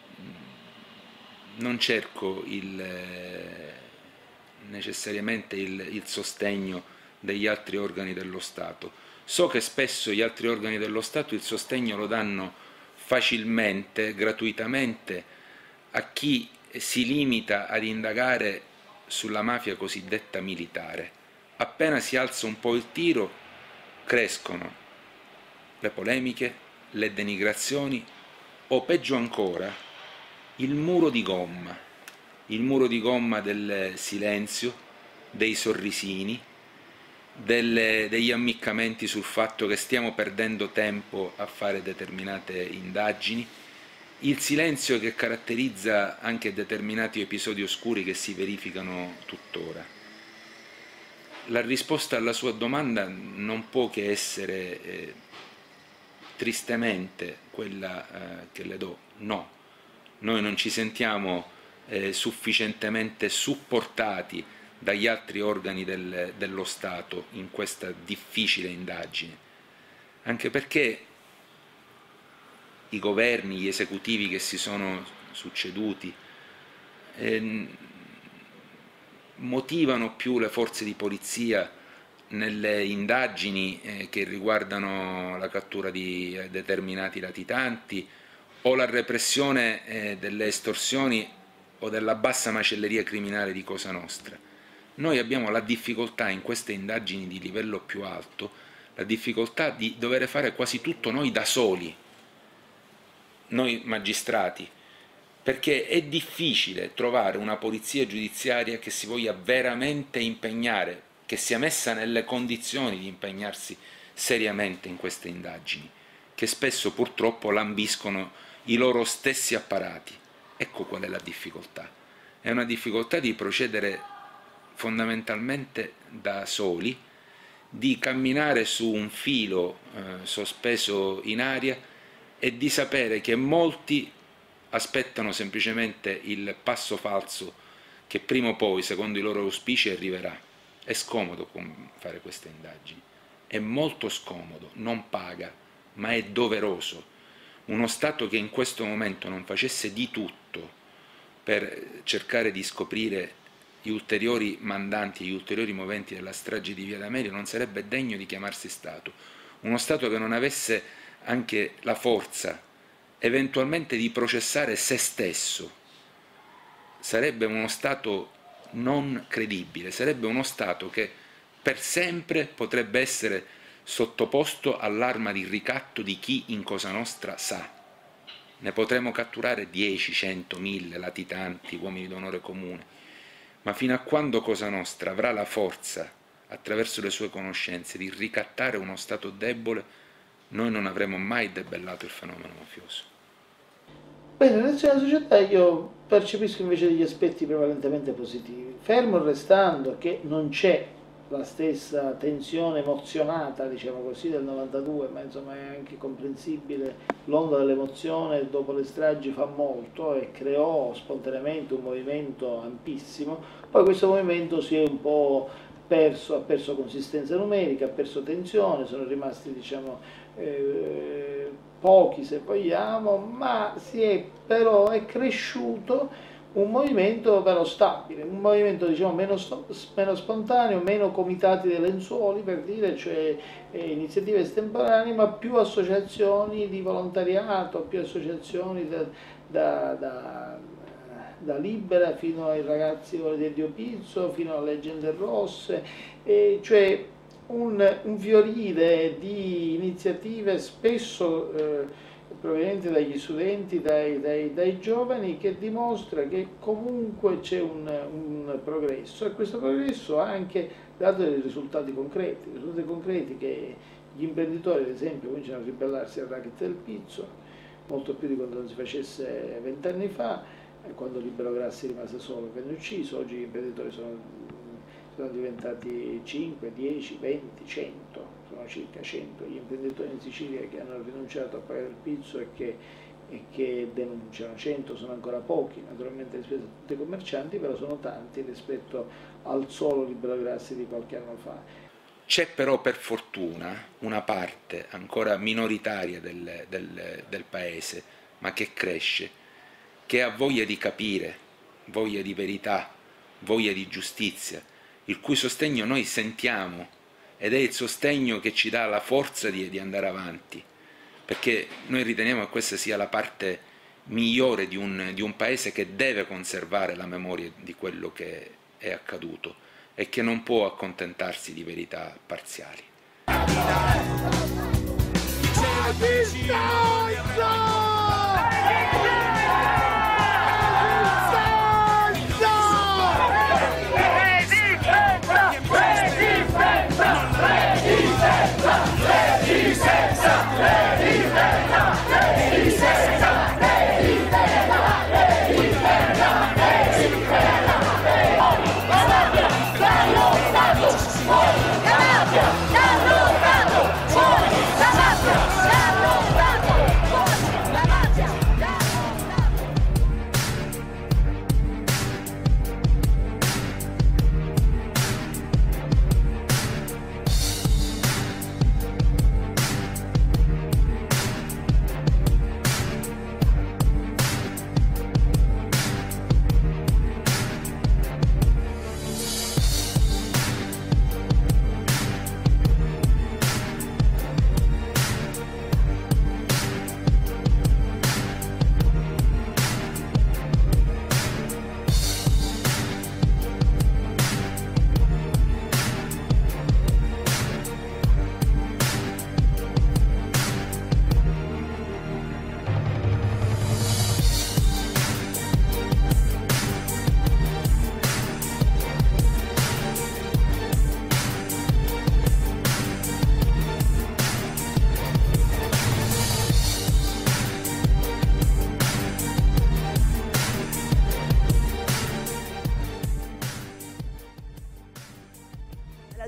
non cerco il, eh, necessariamente il, il sostegno degli altri organi dello Stato. So che spesso gli altri organi dello Stato il sostegno lo danno facilmente, gratuitamente, a chi si limita ad indagare sulla mafia cosiddetta militare. Appena si alza un po' il tiro, crescono le polemiche, le denigrazioni o peggio ancora il muro di gomma. il muro di gomma del silenzio, dei sorrisini, delle, degli ammiccamenti sul fatto che stiamo perdendo tempo a fare determinate indagini, il silenzio che caratterizza anche determinati episodi oscuri che si verificano tuttora. La risposta alla sua domanda non può che essere eh, tristemente quella eh, che le do: no, noi non ci sentiamo eh, sufficientemente supportati dagli altri organi del, dello Stato in questa difficile indagine, anche perché i governi, gli esecutivi che si sono succeduti eh, motivano più le forze di polizia nelle indagini eh, che riguardano la cattura di eh, determinati latitanti o la repressione eh, delle estorsioni o della bassa macelleria criminale di Cosa Nostra. Noi abbiamo la difficoltà in queste indagini di livello più alto, la difficoltà di dover fare quasi tutto noi da soli, noi magistrati, perché è difficile trovare una polizia giudiziaria che si voglia veramente impegnare, che sia messa nelle condizioni di impegnarsi seriamente in queste indagini, che spesso purtroppo lambiscono i loro stessi apparati. Ecco qual è la difficoltà. È una difficoltà di procedere fondamentalmente da soli, di camminare su un filo eh, sospeso in aria e di sapere che molti aspettano semplicemente il passo falso che prima o poi, secondo i loro auspici, arriverà. È scomodo fare queste indagini, è molto scomodo, non paga, ma è doveroso. Uno Stato che in questo momento non facesse di tutto per cercare di scoprire gli ulteriori mandanti, gli ulteriori moventi della strage di Via D'Amelio non sarebbe degno di chiamarsi Stato. Uno Stato che non avesse anche la forza eventualmente di processare se stesso sarebbe uno Stato non credibile, sarebbe uno Stato che per sempre potrebbe essere sottoposto all'arma di ricatto di chi in Cosa Nostra sa. Ne potremo catturare dieci, cento, mille latitanti, uomini d'onore comune, ma fino a quando Cosa Nostra avrà la forza, attraverso le sue conoscenze, di ricattare uno Stato debole, noi non avremo mai debellato il fenomeno mafioso. Bene, nella società io percepisco invece degli aspetti prevalentemente positivi, fermo restando che non c'è la stessa tensione emozionata, diciamo così, del novantadue, ma insomma è anche comprensibile, l'onda dell'emozione dopo le stragi fa molto e creò spontaneamente un movimento ampissimo, poi questo movimento si è un po' perso, ha perso consistenza numerica, ha perso tensione, sono rimasti diciamo eh, pochi se vogliamo, ma si è però è cresciuto un movimento però stabile, un movimento diciamo meno, meno spontaneo, meno comitati dei lenzuoli per dire, cioè eh, iniziative estemporanee, ma più associazioni di volontariato, più associazioni da, da, da, da Libera fino ai ragazzi di Dio Pizzo, fino alle Leggende Rosse, e cioè un, un fiorire di iniziative spesso eh, provenienti dagli studenti, dai, dai, dai giovani, che dimostra che comunque c'è un, un progresso, e questo progresso ha anche dato dei risultati concreti, risultati concreti che gli imprenditori ad esempio cominciano a ribellarsi al racket del pizzo, molto più di quando non si facesse vent'anni fa, quando Libero Grassi rimase solo e venne ucciso. Oggi gli imprenditori sono, sono diventati cinque, dieci, venti, cento, sono circa cento gli imprenditori in Sicilia che hanno rinunciato a pagare il pizzo e che, e che denunciano. cento sono ancora pochi naturalmente rispetto a tutti i commercianti, però sono tanti rispetto al solo Libero Grassi di qualche anno fa. C'è però per fortuna una parte ancora minoritaria del, del, del paese, ma che cresce, che ha voglia di capire, voglia di verità, voglia di giustizia, il cui sostegno noi sentiamo, ed è il sostegno che ci dà la forza di, di andare avanti, perché noi riteniamo che questa sia la parte migliore di un, di un paese che deve conservare la memoria di quello che è accaduto e che non può accontentarsi di verità parziali.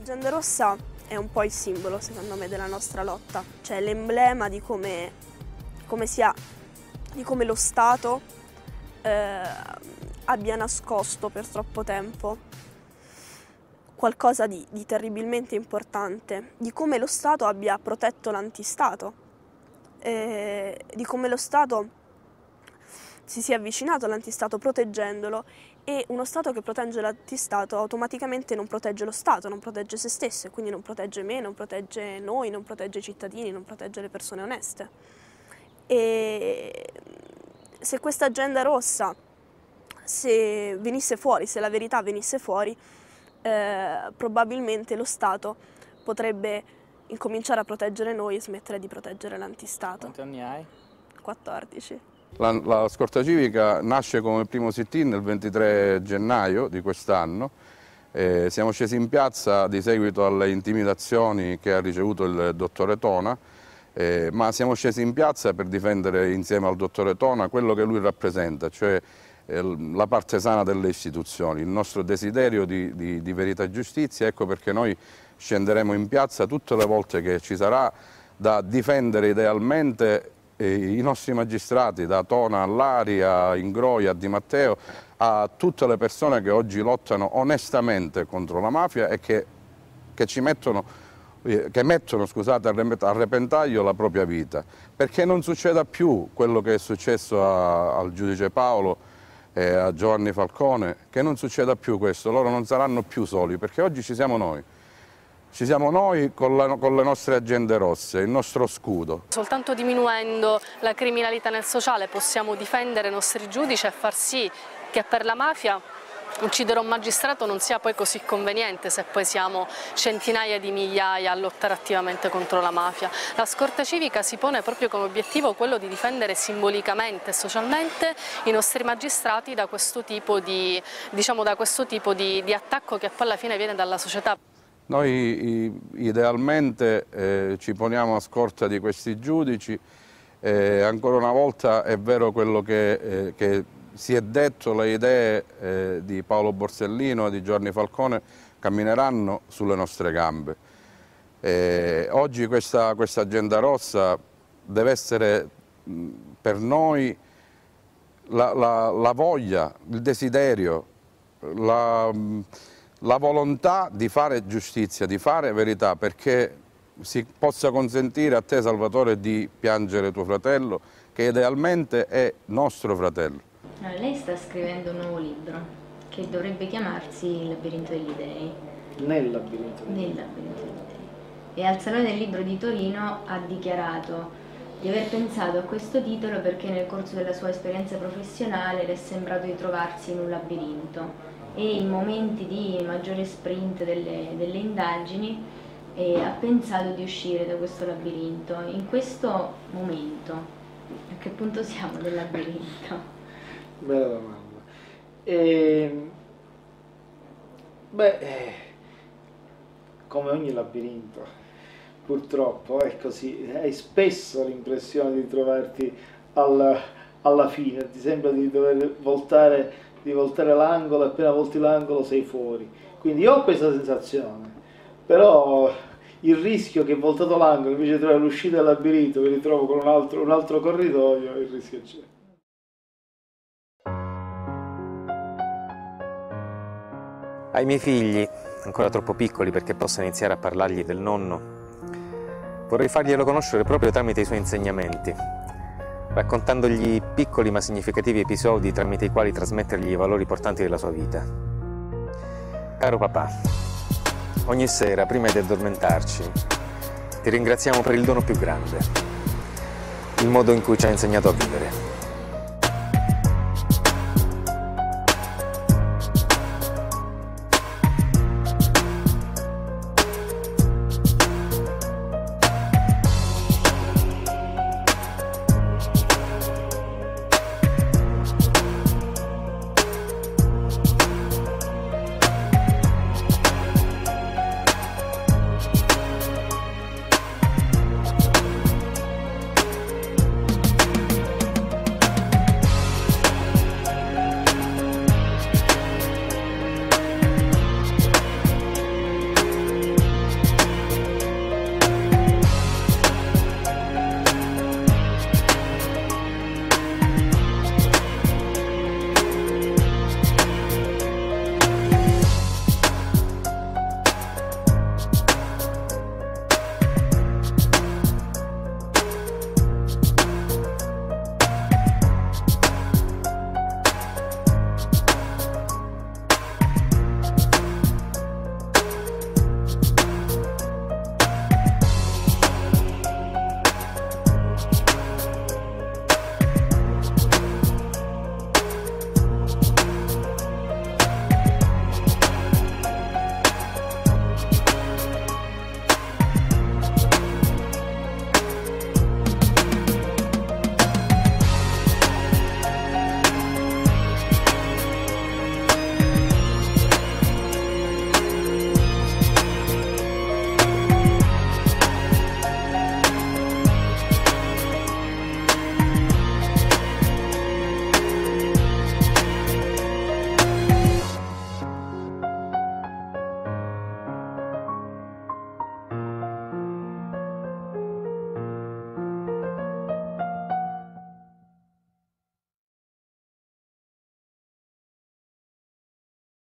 L'Agenda Rossa è un po' il simbolo, secondo me, della nostra lotta, cioè l'emblema di come, come sia, di come lo Stato eh, abbia nascosto per troppo tempo qualcosa di, di terribilmente importante, di come lo Stato abbia protetto l'antistato, eh, di come lo Stato si sia avvicinato all'antistato proteggendolo, e uno Stato che protegge l'antistato automaticamente non protegge lo Stato, non protegge se stesso, e quindi non protegge me, non protegge noi, non protegge i cittadini, non protegge le persone oneste. E se questa agenda rossa, se venisse fuori, se la verità venisse fuori, eh, probabilmente lo Stato potrebbe incominciare a proteggere noi e smettere di proteggere l'antistato. Quanti anni hai? quattordici. La, la scorta civica nasce come primo sit-in il ventitré gennaio di quest'anno. Eh, siamo scesi in piazza di seguito alle intimidazioni che ha ricevuto il dottore Tona, eh, ma siamo scesi in piazza per difendere insieme al dottore Tona quello che lui rappresenta, cioè eh, la parte sana delle istituzioni, il nostro desiderio di, di, di verità e giustizia. Ecco perché noi scenderemo in piazza tutte le volte che ci sarà da difendere idealmente i nostri magistrati, da Tona a Lari, a Ingroi, a Di Matteo, a tutte le persone che oggi lottano onestamente contro la mafia e che, che ci mettono, che mettono scusate, a repentaglio la propria vita, perché non succeda più quello che è successo a, al giudice Paolo e a Giovanni Falcone, che non succeda più questo, loro non saranno più soli, perché oggi ci siamo noi. Ci siamo noi con, la, con le nostre agende rosse, il nostro scudo. Soltanto diminuendo la criminalità nel sociale possiamo difendere i nostri giudici e far sì che per la mafia uccidere un magistrato non sia poi così conveniente, se poi siamo centinaia di migliaia a lottare attivamente contro la mafia. La scorta civica si pone proprio come obiettivo quello di difendere simbolicamente e socialmente i nostri magistrati da questo tipo di, diciamo, da questo tipo di, di attacco che poi alla fine viene dalla società. Noi idealmente eh, ci poniamo a scorta di questi giudici, eh, ancora una volta è vero quello che, eh, che si è detto, le idee eh, di Paolo Borsellino e di Giovanni Falcone cammineranno sulle nostre gambe. Eh, oggi questa, questa agenda rossa deve essere mh, per noi la, la, la voglia, il desiderio, la... Mh, la volontà di fare giustizia, di fare verità, perché si possa consentire a te, Salvatore, di piangere tuo fratello, che idealmente è nostro fratello. Allora, lei sta scrivendo un nuovo libro che dovrebbe chiamarsi Il labirinto degli dei. Nel labirinto degli dei. Nel labirinto degli dei. E al Salone del Libro di Torino ha dichiarato di aver pensato a questo titolo perché nel corso della sua esperienza professionale le è sembrato di trovarsi in un labirinto, e in momenti di maggiore sprint delle, delle indagini eh, ha pensato di uscire da questo labirinto. In questo momento, a che punto siamo del labirinto? Bella domanda. E, beh, eh, come ogni labirinto, purtroppo è così, hai spesso l'impressione di trovarti alla, alla fine, ti sembra di dover voltare di voltare l'angolo, appena volti l'angolo sei fuori. Quindi io ho questa sensazione, però il rischio che voltato l'angolo invece di trovare l'uscita del labirinto mi ritrovo con un altro, un altro corridoio, il rischio c'è. Ai miei figli, ancora troppo piccoli perché possa iniziare a parlargli del nonno, vorrei farglielo conoscere proprio tramite i suoi insegnamenti, raccontandogli piccoli ma significativi episodi tramite i quali trasmettergli i valori portanti della sua vita. Caro papà, ogni sera, prima di addormentarci, ti ringraziamo per il dono più grande, il modo in cui ci hai insegnato a vivere.